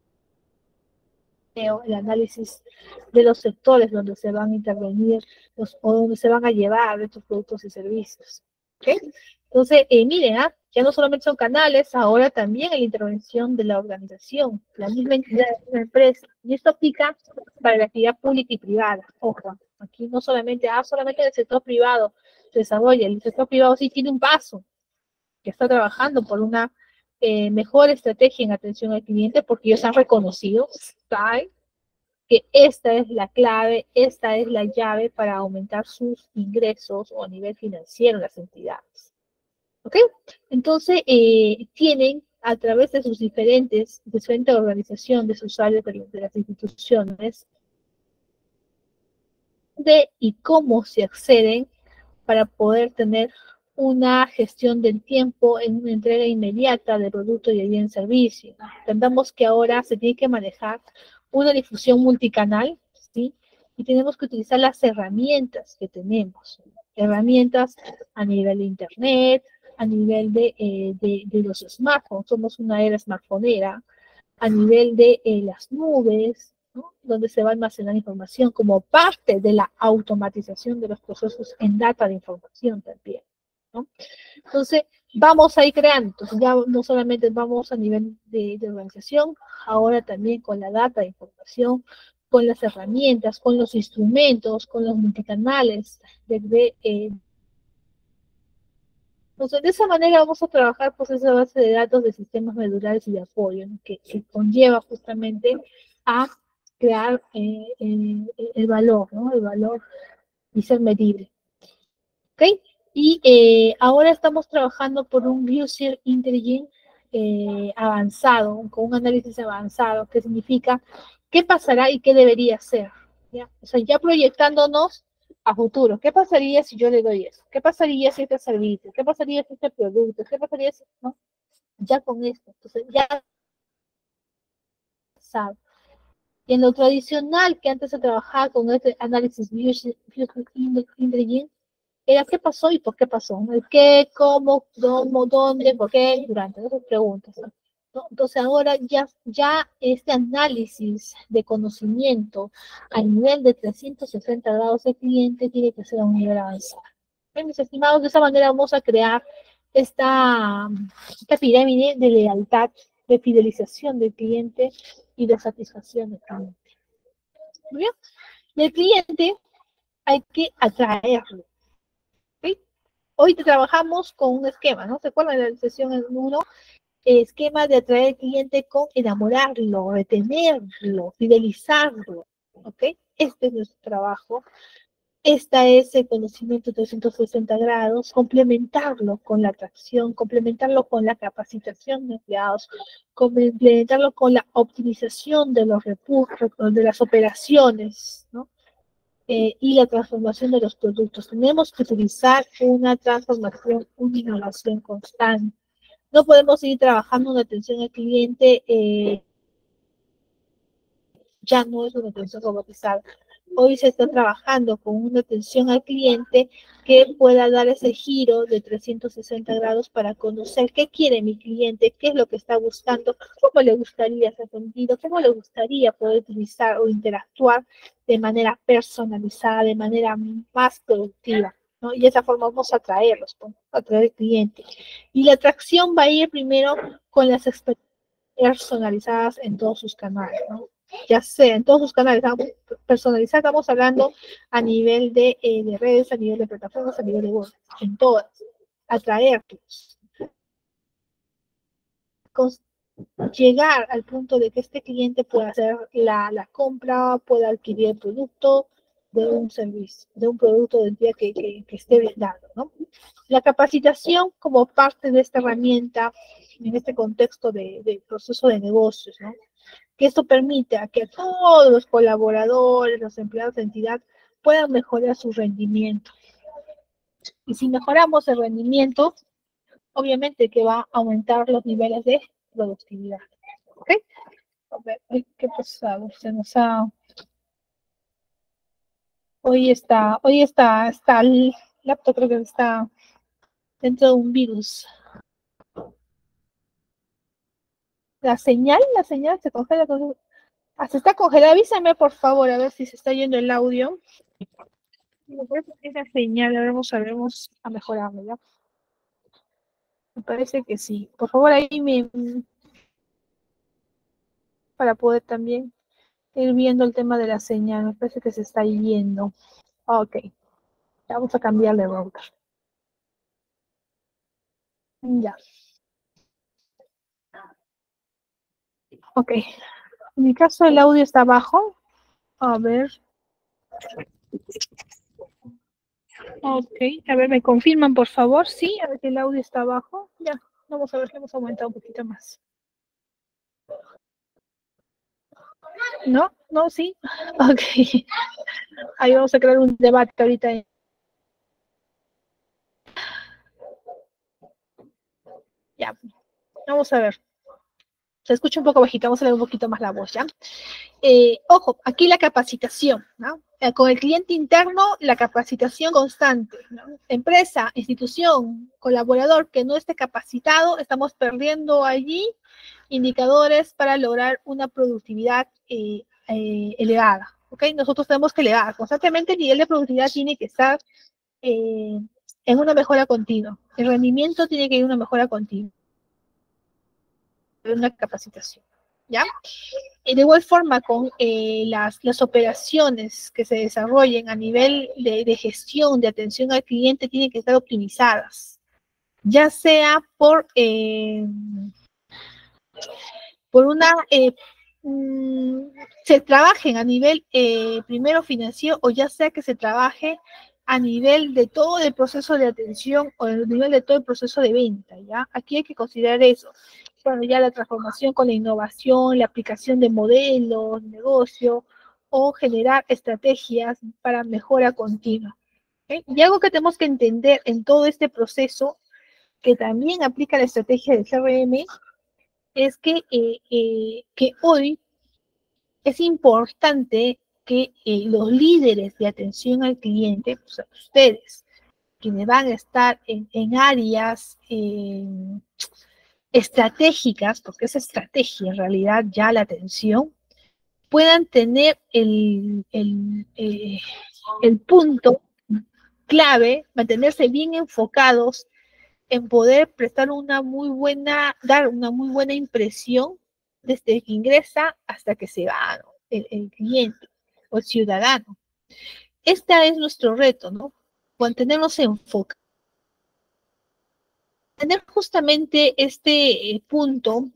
el análisis de los sectores donde se van a intervenir los, o donde se van a llevar estos productos y servicios. ¿Okay? Entonces, eh, miren, ¿ah? Ya no solamente son canales, ahora también hay intervención de la organización, la misma entidad de la empresa. Y esto aplica para la actividad pública y privada. Ojo, aquí no solamente, ah, solamente el sector privado se desarrolla, el sector privado sí tiene un paso, que está trabajando por una eh, mejor estrategia en atención al cliente porque ellos han reconocido, ¿sabe? Que esta es la clave, esta es la llave para aumentar sus ingresos o a nivel financiero las entidades. ¿Ok? Entonces, eh, tienen a través de sus diferentes, diferentes organizaciones de sus áreas de, de las instituciones, de y cómo se acceden para poder tener una gestión del tiempo en una entrega inmediata de producto y bien servicio. Entendamos que ahora se tiene que manejar una difusión multicanal, ¿sí? Y tenemos que utilizar las herramientas que tenemos, herramientas a nivel de internet, a nivel de, eh, de, de los smartphones, somos una era smartphonera, a nivel de eh, las nubes, ¿no? Donde se va a almacenar información como parte de la automatización de los procesos en data de información también, ¿no? Entonces, vamos a ir creando, entonces ya no solamente vamos a nivel de, de organización, ahora también con la data de información, con las herramientas, con los instrumentos, con los multicanales, desde eh, entonces, de esa manera vamos a trabajar pues esa base de datos de sistemas medulares y de apoyo, ¿no? que, que, conlleva justamente a crear eh, eh, el valor, ¿no? El valor y ser medible. ¿Ok? Y eh, ahora estamos trabajando por un User Intelligence eh, avanzado, con un análisis avanzado, que significa qué pasará y qué debería ser. ¿Ya? O sea, ya proyectándonos a futuro. ¿Qué pasaría si yo le doy eso? ¿Qué pasaría si este servicio? ¿Qué pasaría si este producto? ¿Qué pasaría si, no? Ya con esto. Entonces, ya sabe. Y en lo tradicional que antes se trabajaba con este análisis User Intelligence, era qué pasó y por qué pasó. El qué, cómo, cómo, dónde, por qué, durante esas preguntas. ¿No? Entonces ahora ya, ya este análisis de conocimiento a nivel de trescientos sesenta grados del cliente tiene que ser a un nivel avanzado. Bien, mis estimados, de esa manera vamos a crear esta, esta pirámide de lealtad, de fidelización del cliente y de satisfacción del cliente. Muy bien. Y el cliente hay que atraerlo. ¿Sí? Hoy trabajamos con un esquema, ¿no? ¿Se acuerdan de la sesión en uno? Esquema de atraer al cliente con enamorarlo, retenerlo, fidelizarlo, ¿ok? Este es nuestro trabajo. Este es el conocimiento trescientos sesenta grados, complementarlo con la atracción, complementarlo con la capacitación de empleados, complementarlo con la optimización de los recursos, de las operaciones, ¿no? Eh, y la transformación de los productos. Tenemos que utilizar una transformación, una innovación constante. No podemos seguir trabajando en atención al cliente, eh, ya no es una atención robotizada. Hoy se está trabajando con una atención al cliente que pueda dar ese giro de trescientos sesenta grados para conocer qué quiere mi cliente, qué es lo que está buscando, cómo le gustaría ser atendido, cómo le gustaría poder utilizar o interactuar de manera personalizada, de manera más productiva, ¿no? Y de esa forma vamos a atraerlos, ¿no? A atraer al cliente. Y la atracción va a ir primero con las experiencias personalizadas en todos sus canales, ¿no? Ya sea en todos sus canales, personalizadas, estamos hablando a nivel de, eh, de redes, a nivel de plataformas, a nivel de web, en todas, atraerlos, llegar al punto de que este cliente pueda hacer la, la compra, pueda adquirir el producto de un servicio, de un producto de día que, que, que esté brindando, ¿no? La capacitación como parte de esta herramienta, en este contexto de, de proceso de negocios, ¿no? Que esto permite a que todos los colaboradores, los empleados de entidad puedan mejorar su rendimiento. Y si mejoramos el rendimiento, obviamente que va a aumentar los niveles de productividad. ¿Ok? A ver, ¿qué pasado? Se nos ha... Hoy está, hoy está, está el laptop, creo que está dentro de un virus. La señal, la señal se congela. Ah, se está congelada. Avísame, por favor, a ver si se está yendo el audio. Esa señal, a ver, vamos a ver, vamos a mejorarlo, ¿ya? Me parece que sí. Por favor, ahí me... para poder también ir viendo el tema de la señal. Me parece que se está yendo. Ok. Vamos a cambiarle router. Ya. Ok. En mi caso el audio está bajo. A ver. Ok. A ver, ¿me confirman, por favor? Sí, a ver que el audio está bajo. Ya. Vamos a ver, le hemos aumentado un poquito más. ¿No? ¿No? ¿Sí? Ok. Ahí vamos a crear un debate ahorita. Ya. Vamos a ver. Se escucha un poco bajito, vamos a leer un poquito más la voz, ¿ya? Eh, ojo, aquí la capacitación, ¿no? Eh, con el cliente interno, la capacitación constante, ¿no? Empresa, institución, colaborador que no esté capacitado, estamos perdiendo allí indicadores para lograr una productividad eh, eh, elevada, ¿ok? Nosotros tenemos que elevar constantemente el nivel de productividad, tiene que estar eh, en una mejora continua, el rendimiento tiene que ir en una mejora continua, una capacitación, ¿ya? Y de igual forma, con eh, las, las operaciones que se desarrollen a nivel de, de gestión, de atención al cliente, tienen que estar optimizadas, ya sea por, eh, por una, eh, mm, se trabajen a nivel eh, primero financiero o ya sea que se trabaje a nivel de todo el proceso de atención o a nivel de todo el proceso de venta, ¿ya? Aquí hay que considerar eso. Bueno, ya la transformación con la innovación, la aplicación de modelos, negocio o generar estrategias para mejora continua. ¿Okay? Y algo que tenemos que entender en todo este proceso, que también aplica la estrategia del C R M, es que, eh, eh, que hoy es importante que eh, los líderes de atención al cliente, pues ustedes, quienes van a estar en, en áreas eh, estratégicas, porque es estrategia en realidad ya la atención, puedan tener el, el, eh, el punto clave, mantenerse bien enfocados en poder prestar una muy buena, dar una muy buena impresión desde que ingresa hasta que se va, ¿no? el, el cliente o el ciudadano. Este es nuestro reto, ¿no? Mantenernos enfocados. Tener justamente este eh, punto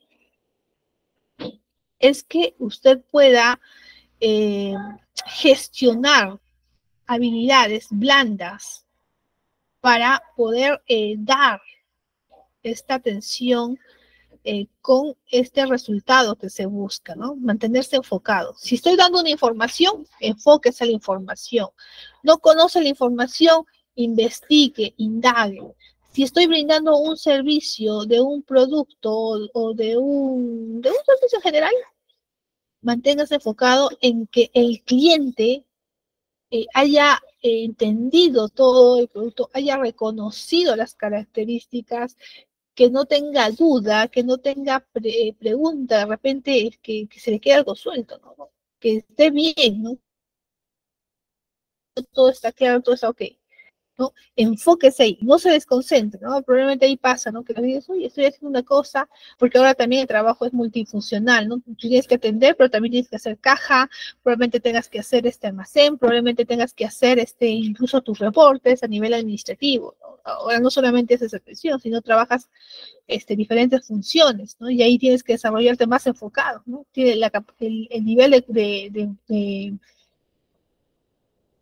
es que usted pueda eh, gestionar habilidades blandas para poder eh, dar esta atención eh, con este resultado que se busca, ¿no? Mantenerse enfocado. Si estoy dando una información, enfóquese a la información. No conoce la información, investigue, indague. Si estoy brindando un servicio de un producto o, o de, un, de un servicio general, manténgase enfocado en que el cliente eh, haya eh, entendido todo el producto, haya reconocido las características, que no tenga duda, que no tenga pre pregunta, de repente que, que se le quede algo suelto, ¿no? Que esté bien, ¿no? Todo está claro, todo está ok. ¿No? Enfóquese ahí, no se desconcentre, ¿no? Probablemente ahí pasa, ¿no? Que le dices, oye, estoy haciendo una cosa, porque ahora también el trabajo es multifuncional, ¿no? Tú tienes que atender, pero también tienes que hacer caja, probablemente tengas que hacer este almacén, probablemente tengas que hacer este, incluso tus reportes a nivel administrativo, ¿no? Ahora no solamente haces atención, sino trabajas este, diferentes funciones, ¿no? Y ahí tienes que desarrollarte más enfocado, ¿no? Tiene la, el, el nivel de, de, de, de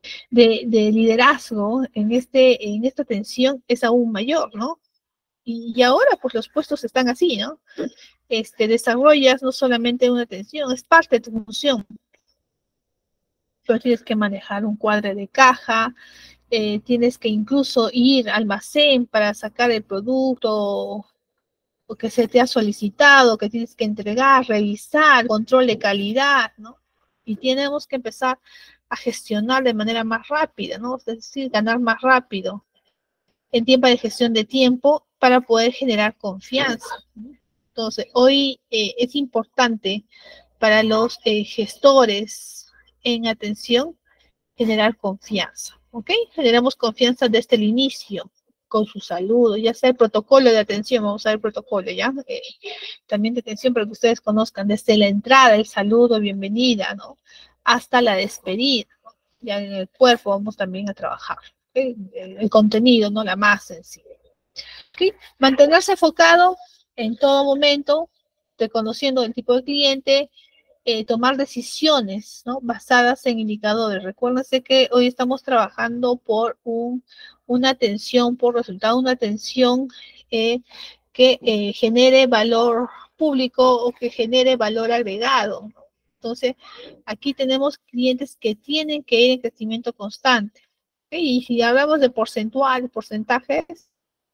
de, de liderazgo en, este, en esta atención es aún mayor, ¿no? Y, y ahora pues los puestos están así, ¿no? Este, desarrollas no solamente una atención, es parte de tu función. Pero tienes que manejar un cuadro de caja, eh, tienes que incluso ir al almacén para sacar el producto o que se te ha solicitado, que tienes que entregar, revisar, control de calidad, ¿no? Y tenemos que empezar a gestionar de manera más rápida, ¿no? Es decir, ganar más rápido en tiempo de gestión de tiempo para poder generar confianza, ¿no? Entonces, hoy eh, es importante para los eh, gestores en atención generar confianza, ¿ok? Generamos confianza desde el inicio con su saludo, ya sea el protocolo de atención, vamos a ver el protocolo, ¿ya? Eh, también de atención para que ustedes conozcan, desde la entrada, el saludo, bienvenida, ¿no? Hasta la despedida, ¿no? Ya en el cuerpo vamos también a trabajar, ¿okay? el, el contenido, ¿no? La masa en sí. ¿Okay? Mantenerse enfocado en todo momento, reconociendo el tipo de cliente, eh, tomar decisiones, ¿no? Basadas en indicadores. Recuérdense que hoy estamos trabajando por un, una atención, por resultado, una atención eh, que eh, genere valor público o que genere valor agregado, ¿no? Entonces, aquí tenemos clientes que tienen que ir en crecimiento constante. ¿Okay? Y si hablamos de porcentual, porcentajes,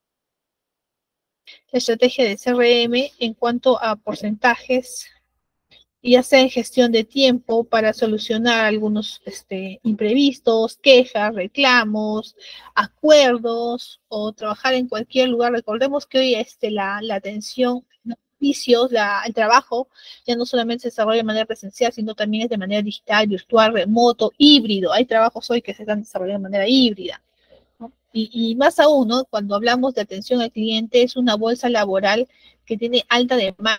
la estrategia de C R M en cuanto a porcentajes, ya sea en gestión de tiempo para solucionar algunos este, imprevistos, quejas, reclamos, acuerdos o trabajar en cualquier lugar. Recordemos que hoy este, la, la atención, los servicios, la, el trabajo ya no solamente se desarrolla de manera presencial, sino también es de manera digital, virtual, remoto, híbrido. Hay trabajos hoy que se están desarrollando de manera híbrida, ¿no? Y, y más aún, ¿no? Cuando hablamos de atención al cliente, es una bolsa laboral que tiene alta demanda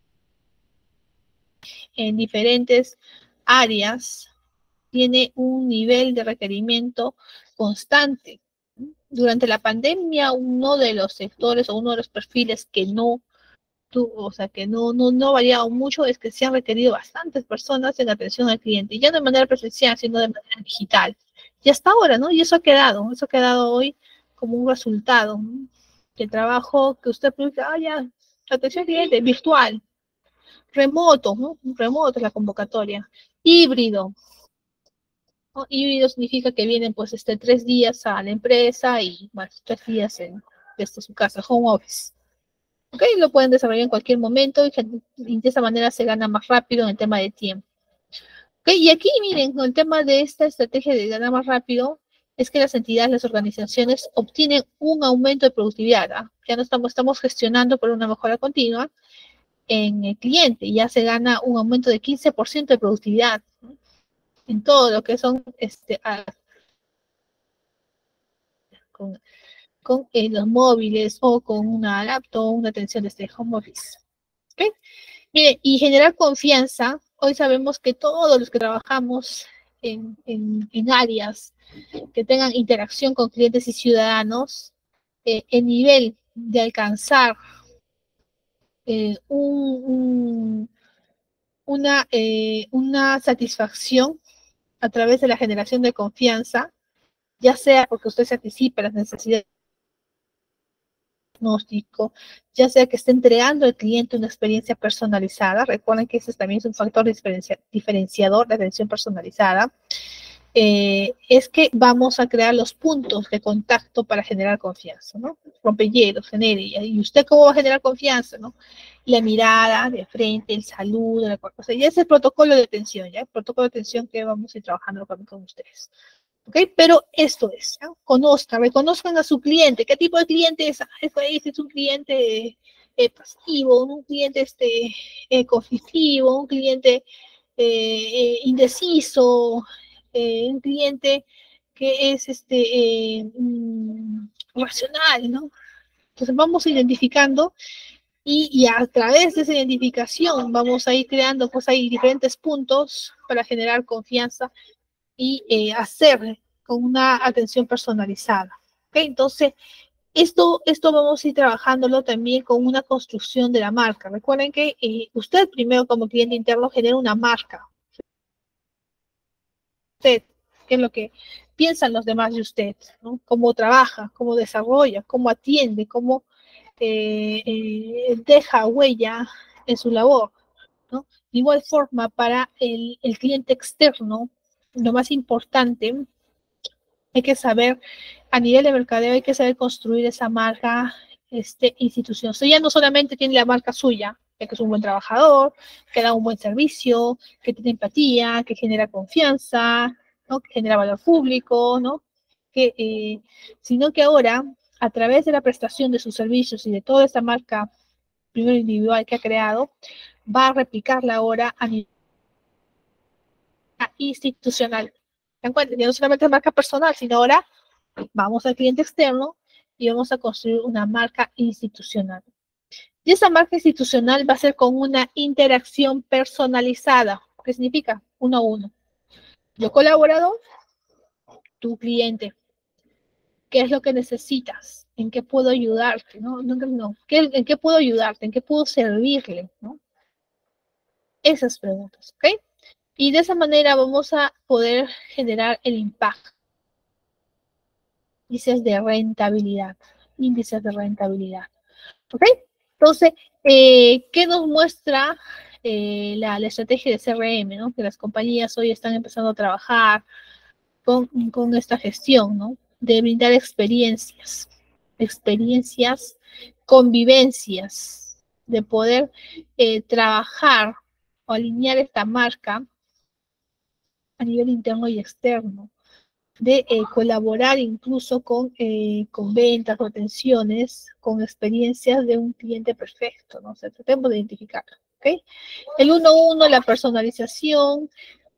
en diferentes áreas, tiene un nivel de requerimiento constante. Durante la pandemia, uno de los sectores o uno de los perfiles que no tuvo, o sea, que no, no, no variado mucho, es que se han requerido bastantes personas en atención al cliente, ya no de manera presencial, sino de manera digital. Y hasta ahora, ¿no? Y eso ha quedado, eso ha quedado hoy como un resultado, ¿no? De trabajo que usted puede decir, ah, ya, atención al cliente, virtual, remoto, ¿no? Remoto es la convocatoria. Híbrido, ¿no? Híbrido significa que vienen pues este tres días a la empresa y más tres días en, desde su casa, home office. ¿Ok? Lo pueden desarrollar en cualquier momento y, y de esa manera se gana más rápido en el tema de tiempo. ¿Ok? Y aquí miren, con el tema de esta estrategia de ganar más rápido es que las entidades, las organizaciones obtienen un aumento de productividad. ¿Ah? Ya no estamos, estamos gestionando por una mejora continua en el cliente, ya se gana un aumento de quince por ciento de productividad, ¿no? En todo lo que son este, a, con, con eh, los móviles o con una laptop, una atención desde home office. ¿Okay? Mire, y generar confianza, hoy sabemos que todos los que trabajamos en, en, en áreas que tengan interacción con clientes y ciudadanos, eh, el nivel de alcanzar eh, un, un, una, eh, una satisfacción a través de la generación de confianza, ya sea porque usted se anticipe las necesidades diagnóstico, ya sea que esté entregando al cliente una experiencia personalizada. Recuerden que ese también es un factor diferencia, diferenciador de atención personalizada. Eh, es que vamos a crear los puntos de contacto para generar confianza, ¿no? Rompehielos, genere. ¿Y usted cómo va a generar confianza, no? La mirada de frente, el saludo, la, o sea, ya es el protocolo de atención, ya el protocolo de atención que vamos a ir trabajando con, con ustedes. ¿Ok? Pero esto es, ¿no? Conozcan, reconozcan a su cliente. ¿Qué tipo de cliente es? Es, es un cliente eh, pasivo, un cliente este, eh, conflictivo, un cliente eh, eh, indeciso, eh, un cliente que es este, eh, mm, racional, ¿no? Entonces vamos identificando y, y, a través de esa identificación vamos a ir creando, pues hay diferentes puntos para generar confianza y eh, hacer con una atención personalizada. ¿Okay? Entonces, esto, esto vamos a ir trabajándolo también con una construcción de la marca. Recuerden que eh, usted primero como cliente interno genera una marca. Usted, ¿qué es lo que piensan los demás de usted, ¿no? Cómo trabaja, cómo desarrolla, cómo atiende, cómo eh, eh, deja huella en su labor, ¿no? De igual forma, para el, el cliente externo, lo más importante, hay que saber, a nivel de mercadeo, hay que saber construir esa marca este, institución. O sea, ya no solamente tiene la marca suya, ya que es un buen trabajador, que da un buen servicio, que tiene empatía, que genera confianza, ¿no? Que genera valor público, ¿no? Que, eh, sino que ahora, a través de la prestación de sus servicios y de toda esta marca primero individual que ha creado, va a replicarla ahora a nivel institucional. ¿Se dan cuenta? Ya no solamente es marca personal, sino ahora vamos al cliente externo y vamos a construir una marca institucional. Y esa marca institucional va a ser con una interacción personalizada. ¿Qué significa? Uno a uno. Yo colaborador, tu cliente. ¿Qué es lo que necesitas? ¿En qué puedo ayudarte? No, no, no. ¿Qué, ¿En qué puedo ayudarte? ¿En qué puedo servirle? ¿No? Esas preguntas, ¿ok? Y de esa manera vamos a poder generar el impacto. Índices de rentabilidad. Índices de rentabilidad. ¿Ok? Entonces, eh, ¿qué nos muestra eh, la, la, estrategia de C R M? ¿No? Que las compañías hoy están empezando a trabajar con, con esta gestión, ¿no? De brindar experiencias, experiencias, convivencias, de poder eh, trabajar o alinear esta marca a nivel interno y externo, de eh, colaborar incluso con, eh, con ventas o atenciones, con experiencias de un cliente perfecto, ¿no? O sea, tratemos de identificarlo, ¿ok? El uno a uno, la personalización,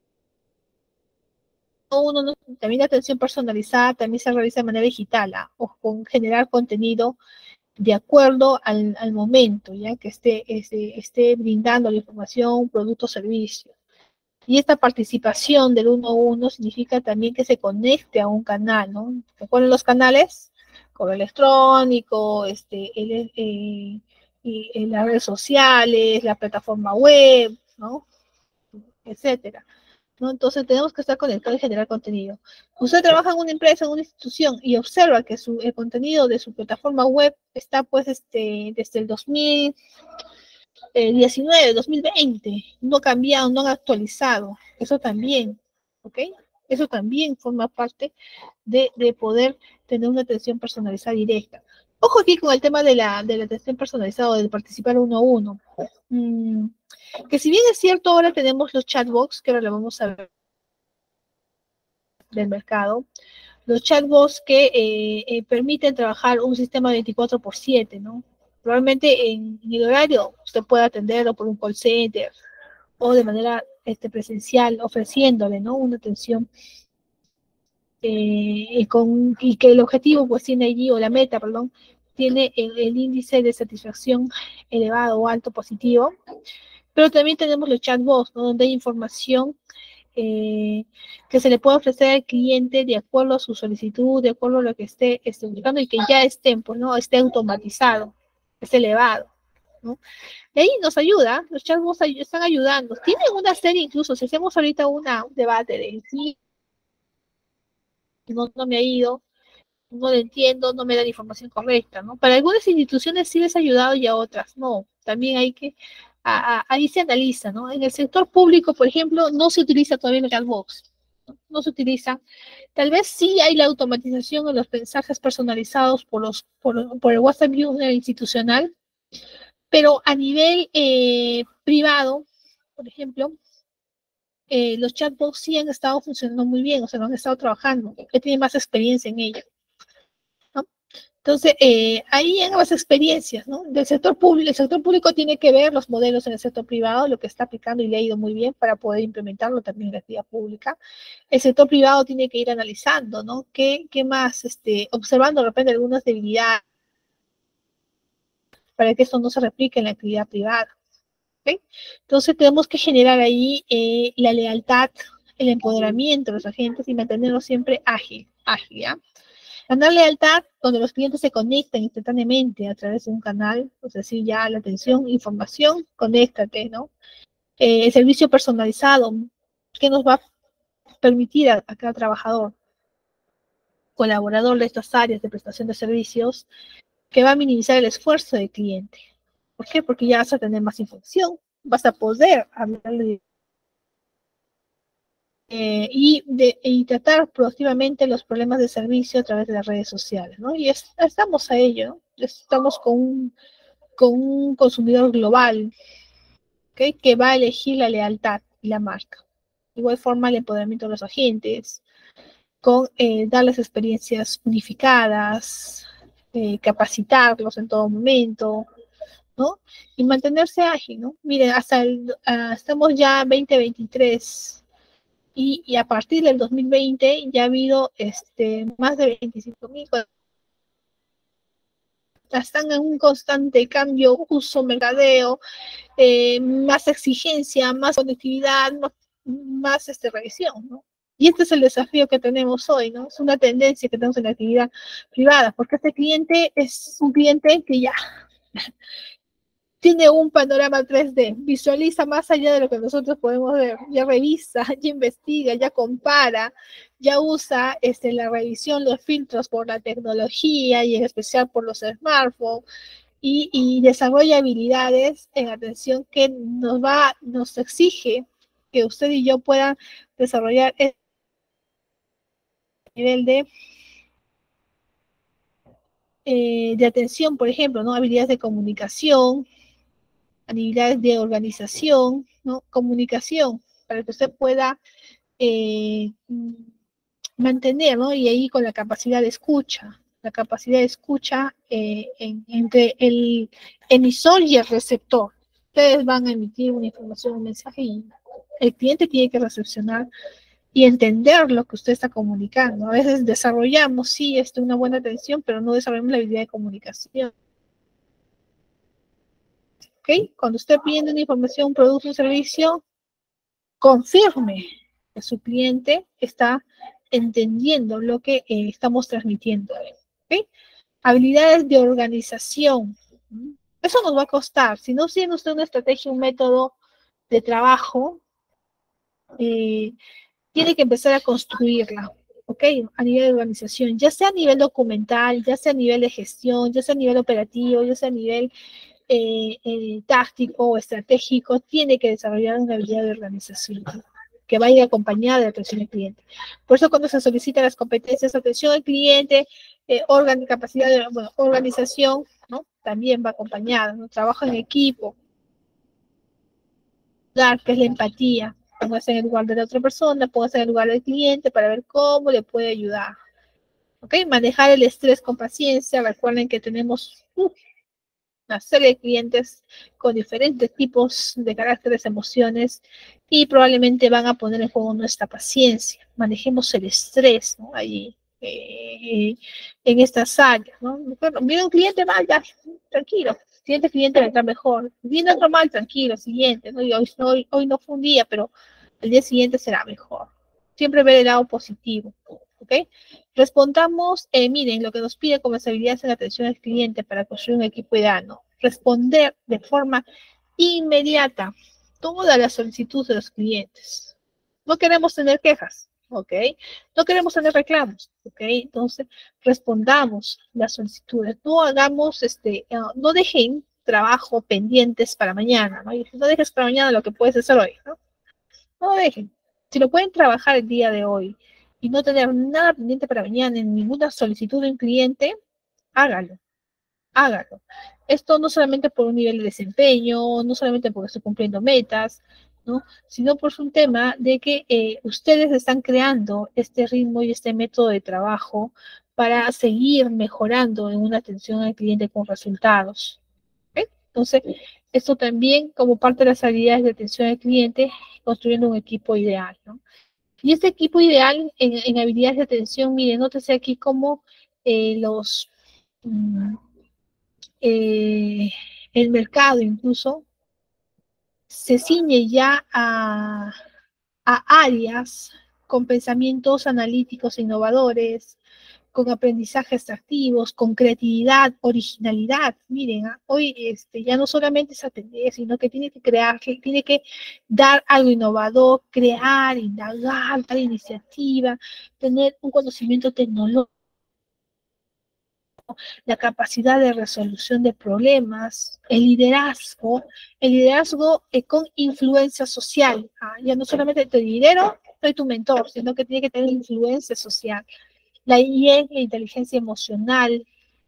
uno, ¿no? También la atención personalizada también se realiza de manera digital, ¿ah? O con generar contenido de acuerdo al, al momento, ya que esté, esté, esté brindando la información, producto, servicio. Y esta participación del uno a uno significa también que se conecte a un canal, ¿no? ¿Recuerdan los canales? Correo electrónico, este, el, eh, y, las redes sociales, la plataforma web, ¿no? Etcétera. ¿No? Entonces tenemos que estar conectados y generar contenido. Usted trabaja en una empresa, en una institución y observa que su, el contenido de su plataforma web está pues este, desde el dos mil diecinueve, dos mil veinte, no ha cambiado, no han actualizado. Eso también, ¿ok? Eso también forma parte de, de poder tener una atención personalizada directa. Ojo aquí con el tema de la, de la atención personalizada o de participar uno a uno. Mm, que si bien es cierto, ahora tenemos los chatbots, que ahora lo vamos a ver del mercado, los chatbots que eh, eh, permiten trabajar un sistema veinticuatro por siete, ¿no? Probablemente en, en el horario usted pueda atenderlo por un call center o de manera este, presencial, ofreciéndole, ¿no? Una atención eh, con, y que el objetivo pues tiene allí, o la meta, perdón, tiene el, el índice de satisfacción elevado o alto positivo. Pero también tenemos los chatbots, ¿no? Donde hay información eh, que se le puede ofrecer al cliente de acuerdo a su solicitud, de acuerdo a lo que esté, esté buscando y que ya estén, pues, ¿no? Esté automatizado, esté elevado, ¿no? Y ahí nos ayuda, los chatbots ay están ayudando. Tienen una serie incluso, si hacemos ahorita una, un debate de sí, no, no me ha ido, no lo entiendo, no me da la información correcta, ¿no? Para algunas instituciones sí les ha ayudado y a otras no. También hay que, a, a, ahí se analiza, ¿no? En el sector público, por ejemplo, no se utiliza todavía el chatbox, ¿no? No se utiliza. Tal vez sí hay la automatización en los mensajes personalizados por, los, por, por el WhatsApp User institucional, pero a nivel eh, privado, por ejemplo, eh, los chatbots sí han estado funcionando muy bien, o sea, no han estado trabajando, que tienen más experiencia en ello, ¿no? Entonces, eh, ahí hay nuevas experiencias, ¿no? Del sector público, el sector público tiene que ver los modelos en el sector privado, lo que está aplicando y le ha ido muy bien para poder implementarlo también en la actividad pública. El sector privado tiene que ir analizando, ¿no? ¿Qué, qué más? Este, observando de repente algunas debilidades para que esto no se replique en la actividad privada. ¿Okay? Entonces tenemos que generar ahí eh, la lealtad, el empoderamiento de los agentes y mantenerlo siempre ágil, ágil, ¿ya? Ganar lealtad donde los clientes se conectan instantáneamente a través de un canal, es decir, ya la atención, información, conéctate, ¿no? Eh, el servicio personalizado, que nos va a permitir a, a cada trabajador colaborador de estas áreas de prestación de servicios que va a minimizar el esfuerzo del cliente. ¿Por qué? Porque ya vas a tener más información, vas a poder hablarle eh, y, de, y tratar proactivamente los problemas de servicio a través de las redes sociales, ¿no? Y es, estamos a ello, ¿no? Estamos con un, con un consumidor global, ¿okay? Que va a elegir la lealtad y la marca. De igual forma, el empoderamiento de los agentes, con eh, darles experiencias unificadas, eh, capacitarlos en todo momento, ¿no? Y mantenerse ágil, ¿no? Miren, hasta el, uh, estamos ya veinte veintitrés y, y a partir del dos mil veinte ya ha habido este, más de veinticinco mil, están en un constante cambio, uso, mercadeo, eh, más exigencia, más conectividad, más, más este, revisión, ¿no? Y este es el desafío que tenemos hoy, ¿no? Es una tendencia que tenemos en la actividad privada, porque este cliente es un cliente que ya tiene un panorama tres D, visualiza más allá de lo que nosotros podemos ver, ya revisa, ya investiga, ya compara, ya usa este, la revisión, los filtros por la tecnología y en especial por los smartphones y, y desarrolla habilidades en atención que nos va, nos exige que usted y yo puedan desarrollar el nivel de eh, de atención, por ejemplo, ¿no? Habilidades de comunicación, habilidades de organización, ¿no? Comunicación, para que usted pueda eh, mantener, ¿no? Y ahí con la capacidad de escucha, la capacidad de escucha eh, en, entre el emisor y el receptor. Ustedes van a emitir una información, un mensaje y el cliente tiene que recepcionar y entender lo que usted está comunicando. A veces desarrollamos, sí, este, una buena atención, pero no desarrollamos la habilidad de comunicación. ¿Okay? Cuando usted pide una información, un producto, un servicio, confirme que su cliente está entendiendo lo que eh, estamos transmitiendo. ¿Okay? Habilidades de organización. Eso nos va a costar. Si no tiene usted una estrategia, un método de trabajo, eh, tiene que empezar a construirla. ¿Ok? A nivel de organización, ya sea a nivel documental, ya sea a nivel de gestión, ya sea a nivel operativo, ya sea a nivel eh, eh, táctico o estratégico, tiene que desarrollar una habilidad de organización que vaya acompañada de atención al cliente. Por eso cuando se solicitan las competencias de atención al cliente, eh, organ, capacidad de bueno, organización, ¿no? También va acompañada, ¿no? Trabajo en equipo, dar, que es la empatía, póngase en el lugar de la otra persona, póngase en el lugar del cliente para ver cómo le puede ayudar. ¿Ok? Manejar el estrés con paciencia, recuerden que tenemos uh, una serie de clientes con diferentes tipos de caracteres, emociones, y probablemente van a poner en juego nuestra paciencia. Manejemos el estrés, ¿no? Ahí, eh, en estas áreas, ¿no? Bueno, viene un cliente mal, ya, tranquilo. Siguiente cliente vendrá mejor. Viene otro mal, tranquilo, siguiente, ¿no? Y hoy, hoy, hoy no fue un día, pero el día siguiente será mejor. Siempre ver el lado positivo, ¿ok? Respondamos, eh, miren, lo que nos pide como habilidades en la atención al cliente para construir un equipo ideal, ¿no? Responder de forma inmediata todas las solicitudes de los clientes. No queremos tener quejas, ¿ok? No queremos tener reclamos, ¿ok? Entonces, respondamos las solicitudes. No hagamos, este, uh, no dejen trabajo pendientes para mañana, ¿no? Y no dejes para mañana lo que puedes hacer hoy, ¿no? No lo dejen. Si lo pueden trabajar el día de hoy y no tener nada pendiente para mañana en ninguna solicitud de un cliente, hágalo, hágalo. Esto no solamente por un nivel de desempeño, no solamente porque estoy cumpliendo metas, ¿no? Sino por un tema de que eh, ustedes están creando este ritmo y este método de trabajo para seguir mejorando en una atención al cliente con resultados. ¿Okay? Entonces, esto también como parte de las habilidades de atención al cliente, construyendo un equipo ideal, ¿no? Y este equipo ideal en, en habilidades de atención, miren, nótese aquí como eh, los, mm, eh, el mercado incluso se ciñe ya a, a áreas con pensamientos analíticos e innovadores, con aprendizajes activos, con creatividad, originalidad. Miren, ¿eh? Hoy este, ya no solamente es atender, sino que tiene que crear, que tiene que dar algo innovador, crear, indagar, dar iniciativa, tener un conocimiento tecnológico la capacidad de resolución de problemas, el liderazgo, el liderazgo eh, con influencia social. ¿Ah? Ya no solamente te lidero, soy tu mentor, sino que tiene que tener influencia social. La I E, la inteligencia emocional,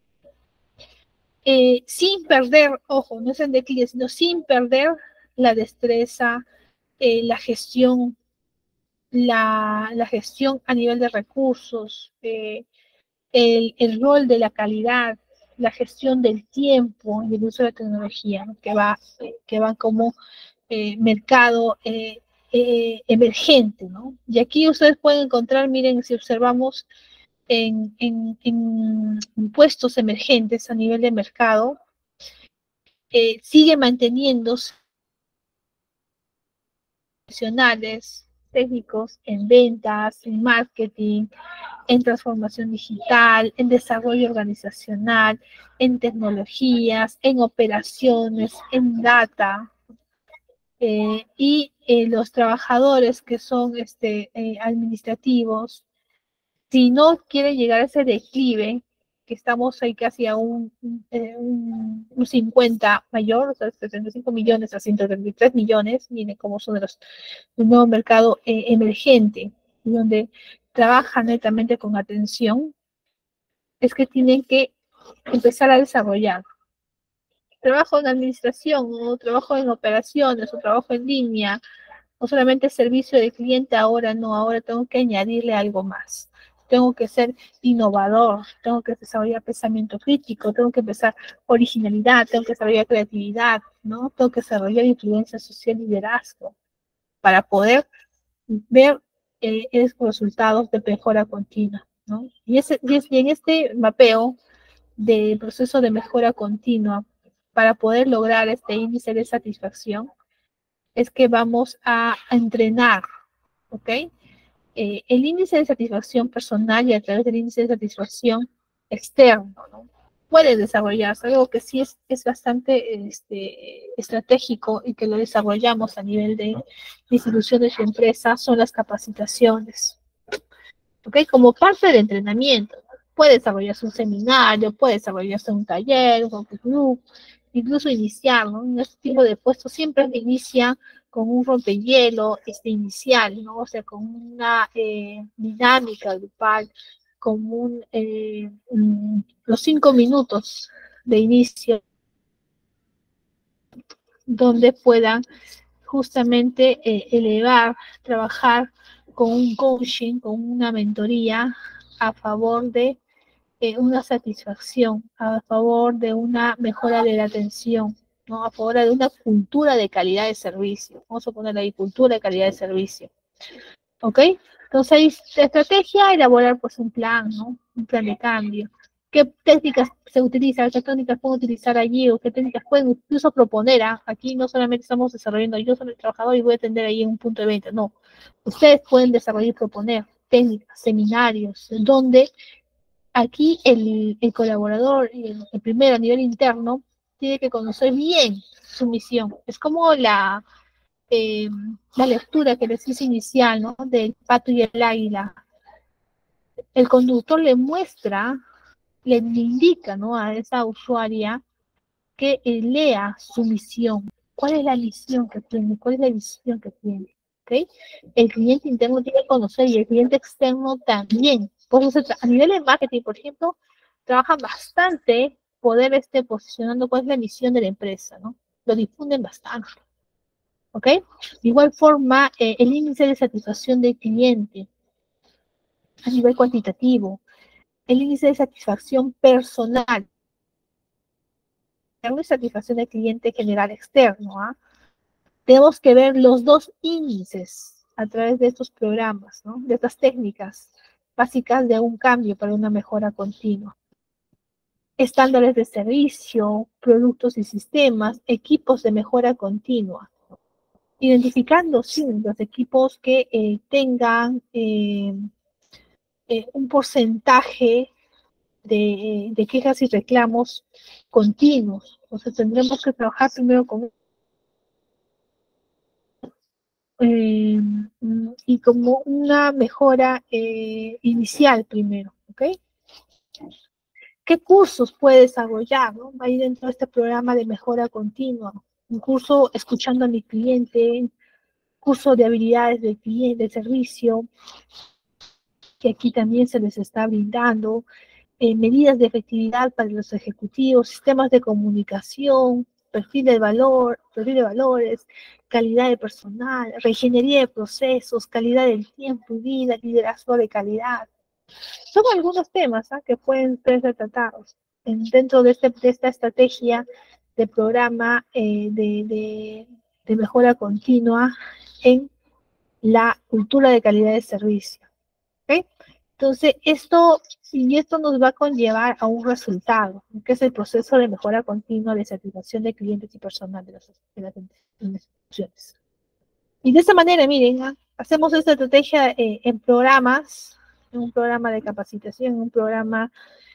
eh, sin perder, ojo, no es en declive, sino sin perder la destreza, eh, la gestión, la, la, gestión a nivel de recursos, eh, el, el, rol de la calidad, la gestión del tiempo y el uso de la tecnología, ¿no? que, va, eh, que va como eh, mercado eh, eh, emergente, ¿no? Y aquí ustedes pueden encontrar, miren, si observamos en, en, en puestos emergentes a nivel de mercado, eh, sigue manteniéndose profesionales, técnicos en ventas, en marketing, en transformación digital, en desarrollo organizacional, en tecnologías, en operaciones, en data. Eh, y eh, los trabajadores que son este, eh, administrativos, si no quieren llegar a ese declive, que estamos ahí casi a un, eh, un, un cincuenta mayor, o sea, setenta y cinco millones a ciento treinta y tres millones, miren cómo son de los, un nuevo mercado eh, emergente, donde trabajan netamente con atención, es que tienen que empezar a desarrollar. Trabajo en administración, o trabajo en operaciones, o trabajo en línea, no solamente servicio de cliente, ahora no, ahora tengo que añadirle algo más. Tengo que ser innovador, tengo que desarrollar pensamiento crítico, tengo que empezar originalidad, tengo que desarrollar creatividad, ¿no? Tengo que desarrollar influencia social y liderazgo para poder ver eh, esos resultados de mejora continua, ¿no? Y, ese, y, es, y en este mapeo de proceso de mejora continua, para poder lograr este índice de satisfacción, es que vamos a entrenar, ¿ok? Eh, el índice de satisfacción personal y a través del índice de satisfacción externo, ¿no? Puede desarrollarse, algo que sí es, es bastante este, estratégico y que lo desarrollamos a nivel de instituciones y empresas, son las capacitaciones, ¿ok? Como parte del entrenamiento. Puede desarrollarse un seminario, puede desarrollarse un taller, un focus group, incluso iniciar, ¿no? En este tipo de puestos siempre se inicia con un rompehielo este, inicial, ¿no? O sea, con una eh, dinámica grupal, con un, eh, un, los cinco minutos de inicio, donde puedan justamente eh, elevar, trabajar con un coaching, con una mentoría a favor de eh, una satisfacción, a favor de una mejora de la atención, ¿no? A favor de una cultura de calidad de servicio. Vamos a poner ahí cultura de calidad de servicio. ¿Ok? Entonces, hay estrategia, elaborar pues un plan, ¿no? Un plan de cambio. ¿Qué técnicas se utilizan? ¿Qué técnicas pueden utilizar allí? ¿O qué técnicas pueden incluso proponer? ¿Ah? Aquí no solamente estamos desarrollando, yo soy el trabajador y voy a atender ahí en un punto de venta. No. Ustedes pueden desarrollar y proponer técnicas, seminarios, donde aquí el, el colaborador, el, el primero a nivel interno, tiene que conocer bien su misión. Es como la, eh, la lectura que les hice inicial, ¿no? Del pato y el águila. El conductor le muestra, le indica, ¿no? A esa usuaria que eh, lea su misión. ¿Cuál es la misión que tiene? ¿Cuál es la visión que tiene? ¿Okay? El cliente interno tiene que conocer y el cliente externo también. Por eso, a nivel de marketing, por ejemplo, trabajan bastante poder este, posicionando cuál es la misión de la empresa, ¿no? Lo difunden bastante. ¿Ok? De igual forma, eh, el índice de satisfacción del cliente a nivel cuantitativo, el índice de satisfacción personal, la satisfacción del cliente general externo, ¿ah? Tenemos que ver los dos índices a través de estos programas, ¿no? De estas técnicas básicas de un cambio para una mejora continua. Estándares de servicio, productos y sistemas, equipos de mejora continua. Identificando, sí, los equipos que eh, tengan eh, eh, un porcentaje de, de quejas y reclamos continuos. O sea, tendremos que trabajar primero con Eh, y como una mejora eh, inicial primero, ¿ok? ¿Qué cursos puede desarrollar, ¿no? Ahí dentro de este programa de mejora continua? Un curso escuchando a mi cliente, curso de habilidades de cliente, de servicio, que aquí también se les está brindando, eh, medidas de efectividad para los ejecutivos, sistemas de comunicación, perfil de valor, perfil de valores, calidad de personal, reingeniería de procesos, calidad del tiempo y vida, liderazgo de calidad. Son algunos temas ¿eh? que pueden ser tratados en, dentro de, este, de esta estrategia de programa eh, de, de, de mejora continua en la cultura de calidad de servicio. ¿Okay? Entonces, esto, y esto nos va a conllevar a un resultado, que es el proceso de mejora continua de satisfacción de clientes y personal de las, de las instituciones. Y de esta manera, miren, ¿eh? hacemos esta estrategia eh, en programas, en un programa de capacitación, en un programa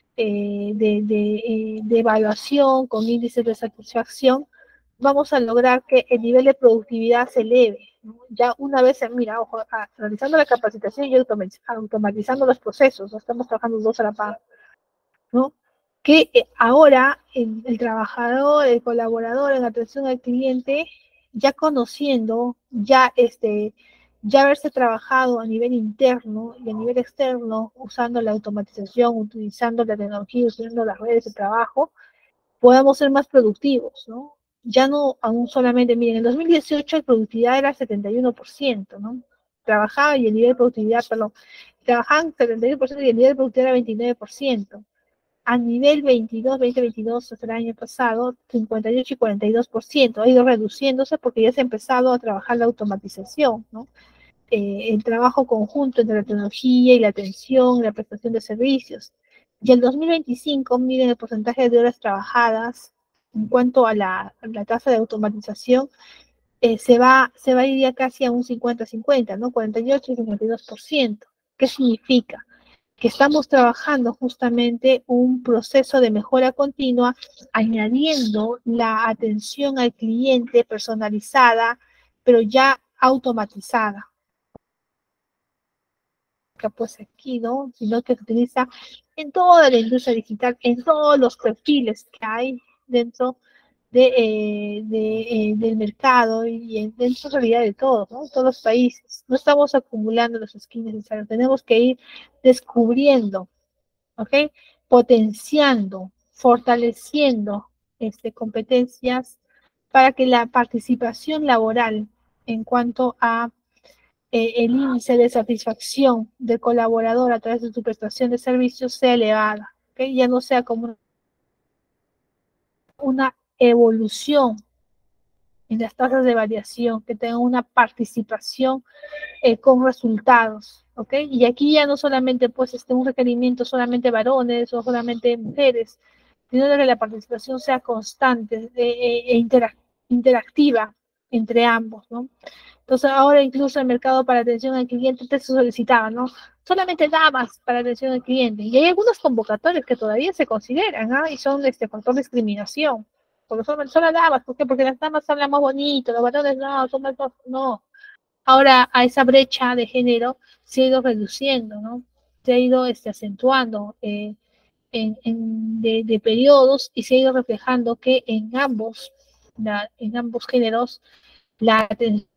eh, de, de, eh, de evaluación con índices de satisfacción, vamos a lograr que el nivel de productividad se eleve, ¿no? Ya una vez, mira, ojo, a, realizando la capacitación y automatizando los procesos, ¿no? Estamos trabajando dos a la par, ¿no? Que eh, ahora el, el trabajador, el colaborador en atención al cliente, ya conociendo, ya este, ya haberse trabajado a nivel interno y a nivel externo, usando la automatización, utilizando la tecnología, utilizando las redes de trabajo, podamos ser más productivos, ¿no? Ya no aún solamente, miren, en dos mil dieciocho la productividad era setenta y uno por ciento, ¿no? Trabajaba y el nivel de productividad, perdón, trabajaban setenta y uno por ciento y el nivel de productividad era veintinueve por ciento. A nivel veintidós, veinte veintidós, hasta el año pasado, cincuenta y ocho y cuarenta y dos por ciento, ha ido reduciéndose porque ya se ha empezado a trabajar la automatización, ¿no? Eh, el trabajo conjunto entre la tecnología y la atención, la prestación de servicios. Y el dos mil veinticinco, miren el porcentaje de horas trabajadas en cuanto a la, a la tasa de automatización, eh, se, va, se va a ir ya casi a un cincuenta cincuenta, ¿no? cuarenta y ocho y cincuenta y dos por ciento. ¿Qué significa? Que estamos trabajando justamente un proceso de mejora continua, añadiendo la atención al cliente personalizada, pero ya automatizada. Pues aquí, ¿no? Sino que se utiliza en toda la industria digital, en todos los perfiles que hay dentro de, eh, de, eh, del mercado y en, dentro en realidad de todos, ¿no? Todos los países. No estamos acumulando los skills necesarios, tenemos que ir descubriendo, ¿ok? Potenciando, fortaleciendo este, competencias para que la participación laboral en cuanto a eh, el índice de satisfacción del colaborador a través de su prestación de servicios sea elevada, ¿okay? Ya no sea como una evolución en las tasas de variación, que tenga una participación eh, con resultados, ¿ok? Y aquí ya no solamente pues este, un requerimiento solamente varones o solamente mujeres, sino que la participación sea constante e, e interac interactiva entre ambos, ¿no? Entonces ahora incluso el mercado para atención al cliente te solicitaba, ¿no? Solamente damas para atención al cliente. Y hay algunos convocatorios que todavía se consideran, ¿ah? Y son este factor de discriminación. Porque son solo damas, ¿por qué? Porque las damas hablan más bonito, los varones no, son más, no. Ahora a esa brecha de género se ha ido reduciendo, ¿no? Se ha ido este, acentuando eh, en, en de, de periodos y se ha ido reflejando que en ambos, la, en ambos géneros, la atención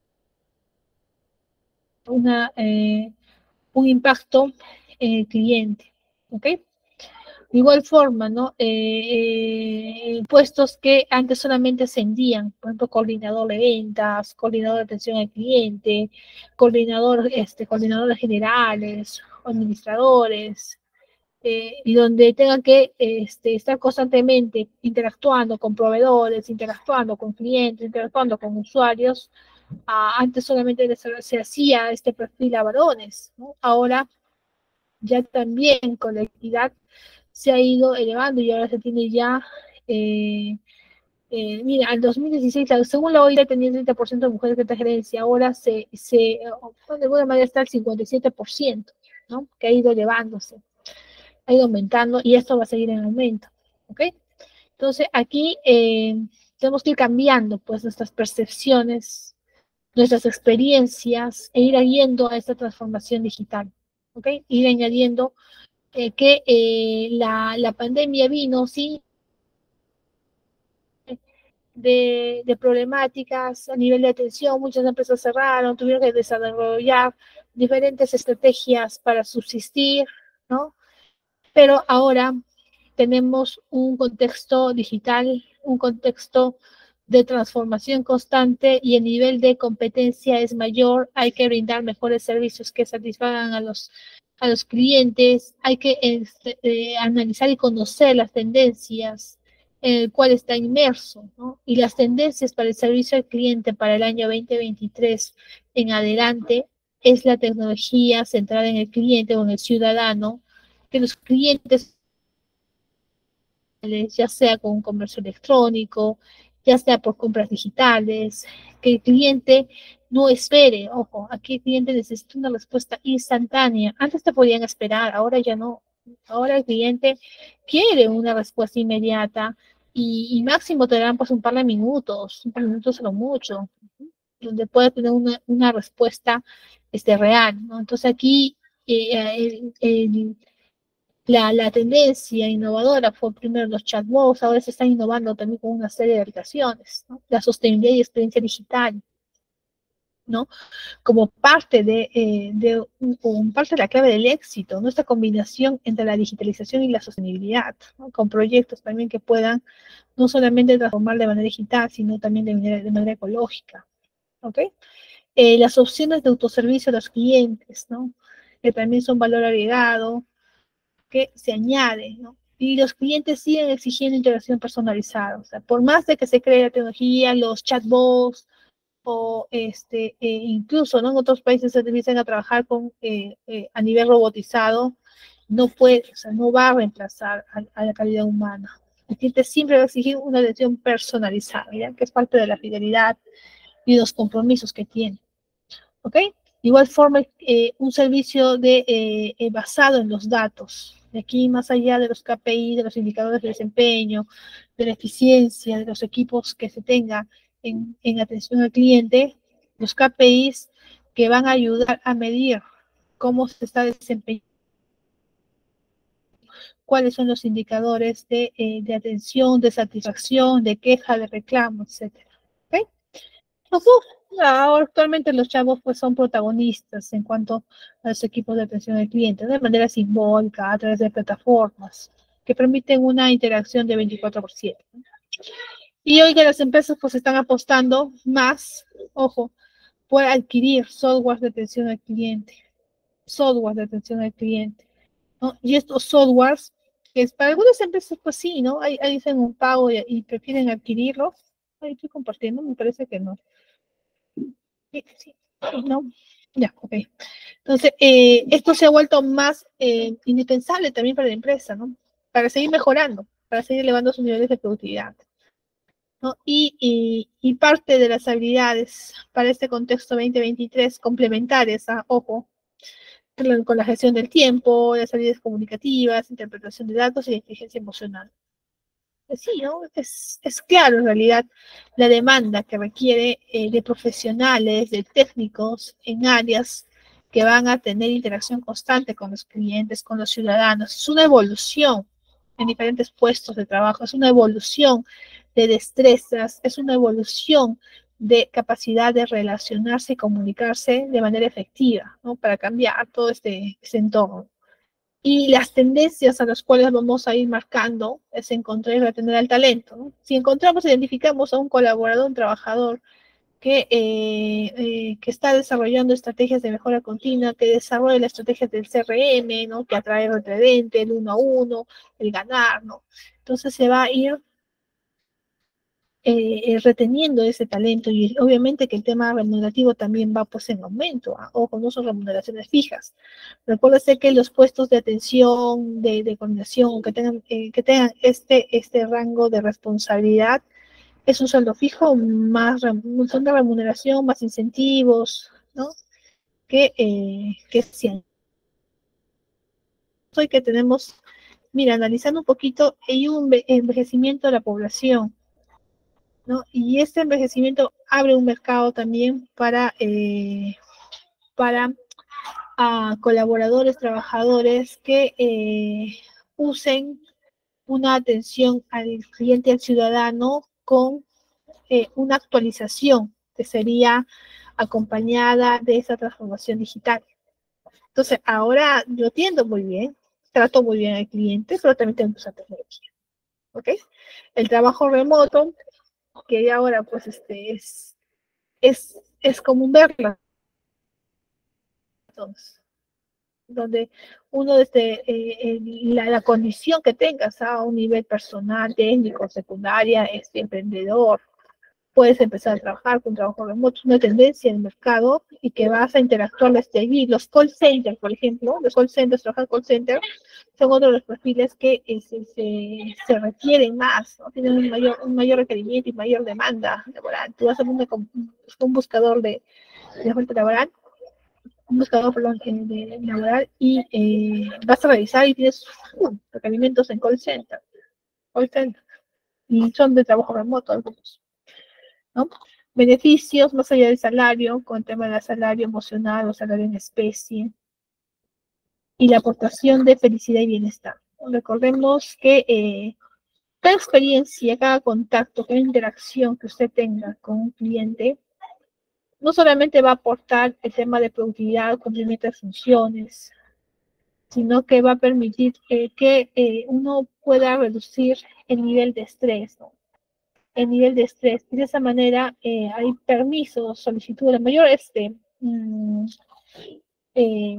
una, eh, un impacto en el cliente, ¿ok? De igual forma, ¿no? Eh, eh, puestos que antes solamente ascendían, por ejemplo, coordinador de ventas, coordinador de atención al cliente, coordinador, este, coordinadores generales, administradores, eh, y donde tengan que este, estar constantemente interactuando con proveedores, interactuando con clientes, interactuando con usuarios. Uh, antes solamente se, se hacía este perfil a varones, ¿no? Ahora ya también con la equidad se ha ido elevando y ahora se tiene ya, eh, eh, mira, al dos mil dieciséis, según la O I D, tenía el treinta por ciento de mujeres de esta gerencia, ahora se, se de alguna manera está el cincuenta y siete por ciento, ¿no? Que ha ido elevándose, ha ido aumentando y esto va a seguir en aumento, ¿ok? Entonces aquí eh, tenemos que ir cambiando pues nuestras percepciones, nuestras experiencias e ir añadiendo a esta transformación digital, ¿ok? Ir añadiendo eh, que eh, la, la pandemia vino sin de, de, problemáticas a nivel de atención, muchas empresas cerraron, tuvieron que desarrollar diferentes estrategias para subsistir, ¿no? Pero ahora tenemos un contexto digital, un contexto de transformación constante y el nivel de competencia es mayor, hay que brindar mejores servicios que satisfagan a los, a los clientes, hay que este, eh, analizar y conocer las tendencias en el cual está inmerso, ¿no? Y las tendencias para el servicio al cliente para el año veinte veintitrés en adelante es la tecnología centrada en el cliente o en el ciudadano, que los clientes, ya sea con un comercio electrónico, ya sea por compras digitales, que el cliente no espere, ojo, aquí el cliente necesita una respuesta instantánea. Antes te podían esperar, ahora ya no. Ahora el cliente quiere una respuesta inmediata y, y máximo te dan pues un par de minutos, un par de minutos a lo mucho, donde puede tener una, una respuesta este, real, ¿no? Entonces aquí eh, el, el, la, la tendencia innovadora fue primero los chatbots, ahora se están innovando también con una serie de aplicaciones, ¿no? La sostenibilidad y experiencia digital, ¿no? Como parte de, eh, de un, parte de la clave del éxito, ¿no? Esta combinación entre la digitalización y la sostenibilidad, ¿no? Con proyectos también que puedan no solamente transformar de manera digital, sino también de manera, de manera ecológica, ¿ok? Eh, las opciones de autoservicio a los clientes, ¿no? Que también son valor agregado, que se añade, ¿no? Y los clientes siguen exigiendo interacción personalizada. O sea, por más de que se cree la tecnología, los chatbots, o este, eh, incluso, ¿no? En otros países se empiezan a trabajar con, eh, eh, a nivel robotizado, no puede, o sea, no va a reemplazar a, a la calidad humana. El cliente siempre va a exigir una atención personalizada, ¿ya? Que es parte de la fidelidad y los compromisos que tiene. ¿Ok? De igual forma, eh, un servicio de, eh, eh, basado en los datos. De aquí, más allá de los K P I, de los indicadores de desempeño, de la eficiencia, de los equipos que se tenga en, en atención al cliente, los K P Is que van a ayudar a medir cómo se está desempeñando, cuáles son los indicadores de, eh, de atención, de satisfacción, de queja, de reclamo, etcétera. ¿Okay? Ahora, actualmente los chavos pues son protagonistas en cuanto a los equipos de atención al cliente, de manera simbólica, a través de plataformas que permiten una interacción de veinticuatro por siete. Y hoy que las empresas pues están apostando más, ojo, por adquirir software de atención al cliente, software de atención al cliente, ¿no? Y estos softwares, que es, para algunas empresas pues sí, ¿no? Ahí, ahí hacen un pago y, y prefieren adquirirlo. Ahí estoy compartiendo, me parece que no. Sí, sí, no, ya, ok. Entonces, eh, esto se ha vuelto más eh, indispensable también para la empresa, ¿no? Para seguir mejorando, para seguir elevando sus niveles de productividad, ¿no? Y, y, y parte de las habilidades para este contexto veinte veintitrés complementarias, ¿ah? Ojo, con la gestión del tiempo, las habilidades comunicativas, interpretación de datos y inteligencia emocional. Sí, ¿no? Es, es claro en realidad la demanda que requiere eh, de profesionales, de técnicos en áreas que van a tener interacción constante con los clientes, con los ciudadanos. Es una evolución en diferentes puestos de trabajo, es una evolución de destrezas, es una evolución de capacidad de relacionarse y comunicarse de manera efectiva, ¿no? Para cambiar todo este, este entorno. Y las tendencias a las cuales vamos a ir marcando es encontrar y retener al talento, ¿no? Si encontramos, identificamos a un colaborador, un trabajador que, eh, eh, que está desarrollando estrategias de mejora continua, que desarrolla las estrategias del C R M, ¿no? Que atrae el retrevente, el uno a uno, el ganar, ¿no? Entonces se va a ir eh, reteniendo ese talento y obviamente que el tema remunerativo también va pues en aumento, ¿eh? Ojo, no son remuneraciones fijas. Recuérdese que los puestos de atención, de, de coordinación, que tengan, eh, que tengan este, este rango de responsabilidad, es un sueldo fijo, más un sueldo de remuneración, más incentivos, ¿no? Que, eh, que sí. Hoy que tenemos, mira, analizando un poquito, hay un envejecimiento de la población, ¿no? Y este envejecimiento abre un mercado también para, eh, para a colaboradores, trabajadores que eh, usen una atención al cliente, al ciudadano, con eh, una actualización que sería acompañada de esa transformación digital. Entonces, ahora yo atiendo muy bien, trato muy bien al cliente, pero también tengo esa tecnología. ¿Ok? El trabajo remoto, que ahora pues este es, es, es común verlo. Entonces, donde uno desde eh, la, la, condición que tengas a un nivel personal, técnico, secundaria, es emprendedor, puedes empezar a trabajar con trabajo remoto, una tendencia en el mercado y que vas a interactuar desde allí. Los call centers, por ejemplo, los call centers, trabajar call center, son otro de los perfiles que eh, se, se, se, requieren más, ¿no? Tienen un mayor, un mayor requerimiento y mayor demanda laboral. Tú vas a un, un buscador de, de oferta laboral, un buscador perdón, de, de laboral y eh, vas a revisar y tienes uh, requerimientos en call center, call center, y son de trabajo remoto algunos, ¿no? Beneficios más allá del salario, con el tema del salario emocional o salario en especie, y la aportación de felicidad y bienestar. Recordemos que eh, cada experiencia, cada contacto, cada interacción que usted tenga con un cliente, no solamente va a aportar el tema de productividad, cumplimiento de funciones, sino que va a permitir eh, que eh, uno pueda reducir el nivel de estrés, ¿no? El nivel de estrés. Y de esa manera eh, hay permisos, solicitudes, mayor este, mmm, eh,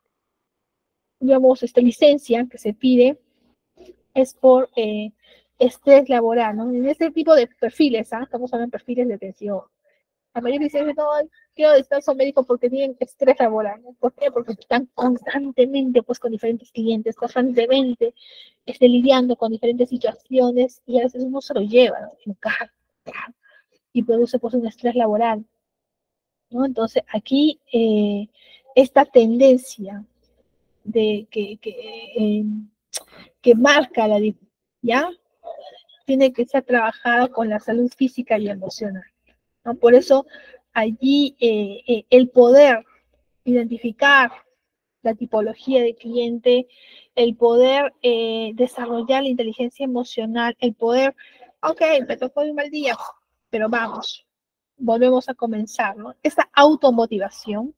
digamos, esta licencia que se pide es por eh, estrés laboral, ¿no? En este tipo de perfiles, ¿ah? Estamos hablando de perfiles de atención. La mayoría dicen, no, quiero descanso médico porque tienen estrés laboral, ¿no? ¿Por qué? Porque están constantemente, pues, con diferentes clientes, constantemente este, lidiando con diferentes situaciones y a veces uno se lo lleva, ¿no? En caja, y produce, pues, un estrés laboral, ¿no? Entonces, aquí, eh, esta tendencia de que, que, eh, que marca la, ¿ya? Tiene que ser trabajada con la salud física y emocional, ¿no? Por eso, allí eh, eh, el poder identificar la tipología de cliente, el poder eh, desarrollar la inteligencia emocional, el poder, ok, me tocó un mal día, pero vamos, volvemos a comenzar, ¿no? Esa automotivación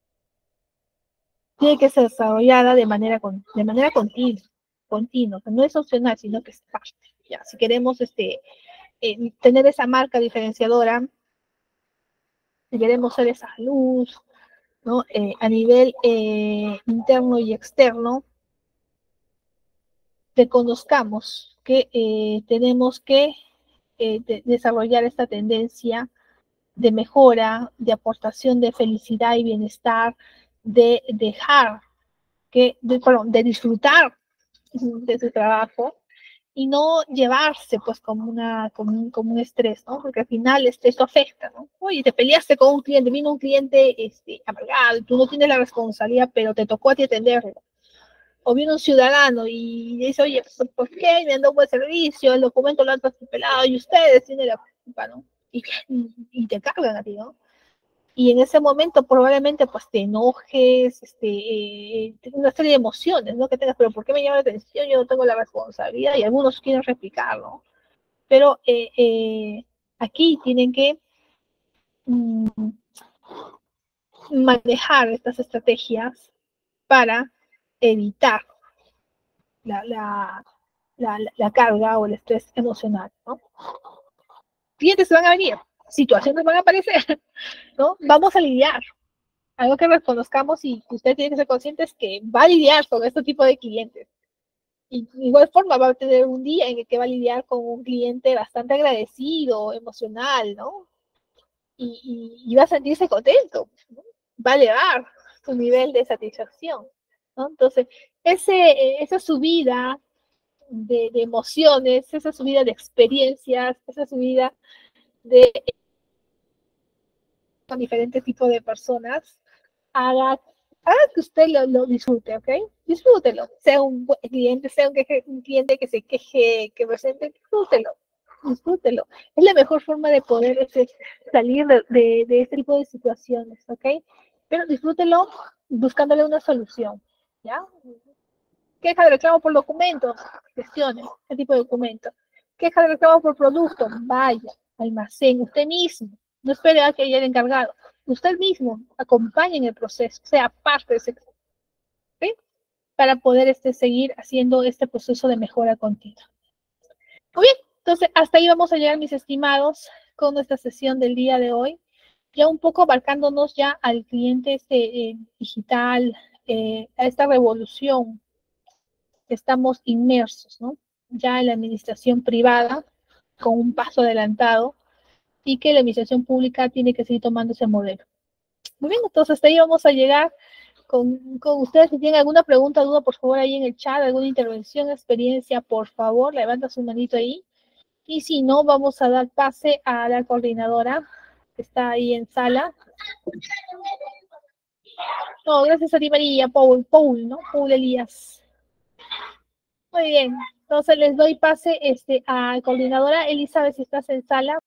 tiene que ser desarrollada de manera, con, de manera continua, continua, que no es opcional, sino que es parte. Ya, si queremos este, eh, tener esa marca diferenciadora, si queremos ser esa luz, ¿no? Eh, a nivel eh, interno y externo, reconozcamos que eh, tenemos que eh, de, desarrollar esta tendencia de mejora, de aportación de felicidad y bienestar, de dejar que, de, perdón, de disfrutar de su trabajo y no llevarse pues como, una, como, un, como un estrés, ¿no? Porque al final este, esto afecta, ¿no? Oye, te peleaste con un cliente, vino un cliente este, amargado, tú no tienes la responsabilidad, pero te tocó a ti atenderlo. O viene un ciudadano y dice, oye, ¿por qué me han dado un buen servicio? El documento lo han pelado y ustedes tienen la culpa, ¿no? Y, y te cargan a ti, ¿no? Y en ese momento probablemente pues te enojes, este, eh, una serie de emociones, ¿no? Que tengas, pero ¿por qué me llama la atención? Yo no tengo la responsabilidad y algunos quieren replicar, ¿no? Pero eh, eh, aquí tienen que mmm, manejar estas estrategias para evitar la, la, la, la carga o el estrés emocional, ¿no? Clientes van a venir, situaciones van a aparecer, ¿no? Vamos a lidiar. Algo que reconozcamos y que usted tiene que ser consciente es que va a lidiar con este tipo de clientes. Y de igual forma va a tener un día en el que va a lidiar con un cliente bastante agradecido, emocional, ¿no? Y, y, y va a sentirse contento, ¿no? Va a elevar su nivel de satisfacción, ¿no? Entonces, ese, esa subida de, de emociones, esa subida de experiencias, esa subida de con diferentes tipos de personas, haga, haga que usted lo, lo disfrute, ¿ok? Disfrútelo. Sea un buen cliente, sea un, queje, un cliente que se queje, que presente, disfrútelo. Disfrútelo. Es la mejor forma de poder ese, salir de, de, de este tipo de situaciones, ¿ok? Pero disfrútelo buscándole una solución, ¿ya? Queja de reclamo por documentos, gestione ese tipo de documentos. Queja de reclamo por producto, vaya, almacén, usted mismo, no espere a que haya el encargado, usted mismo acompañe en el proceso, sea parte de ese proceso, ¿sí? Para poder este, seguir haciendo este proceso de mejora continua. Muy bien, entonces hasta ahí vamos a llegar, mis estimados, con nuestra sesión del día de hoy, ya un poco abarcándonos ya al cliente este, eh, digital, eh, a esta revolución que estamos inmersos, ¿no? Ya en la administración privada, con un paso adelantado, y que la administración pública tiene que seguir tomando ese modelo. Muy bien, entonces hasta ahí vamos a llegar con, con ustedes. Si tienen alguna pregunta, duda, por favor, ahí en el chat, alguna intervención, experiencia, por favor, levanta su manito ahí. Y si no, vamos a dar pase a la coordinadora que está ahí en sala. No, gracias a ti, María, Paul, Paul, ¿no? Paul Elías. Muy bien, entonces les doy pase este, a la coordinadora Elizabeth, si estás en sala.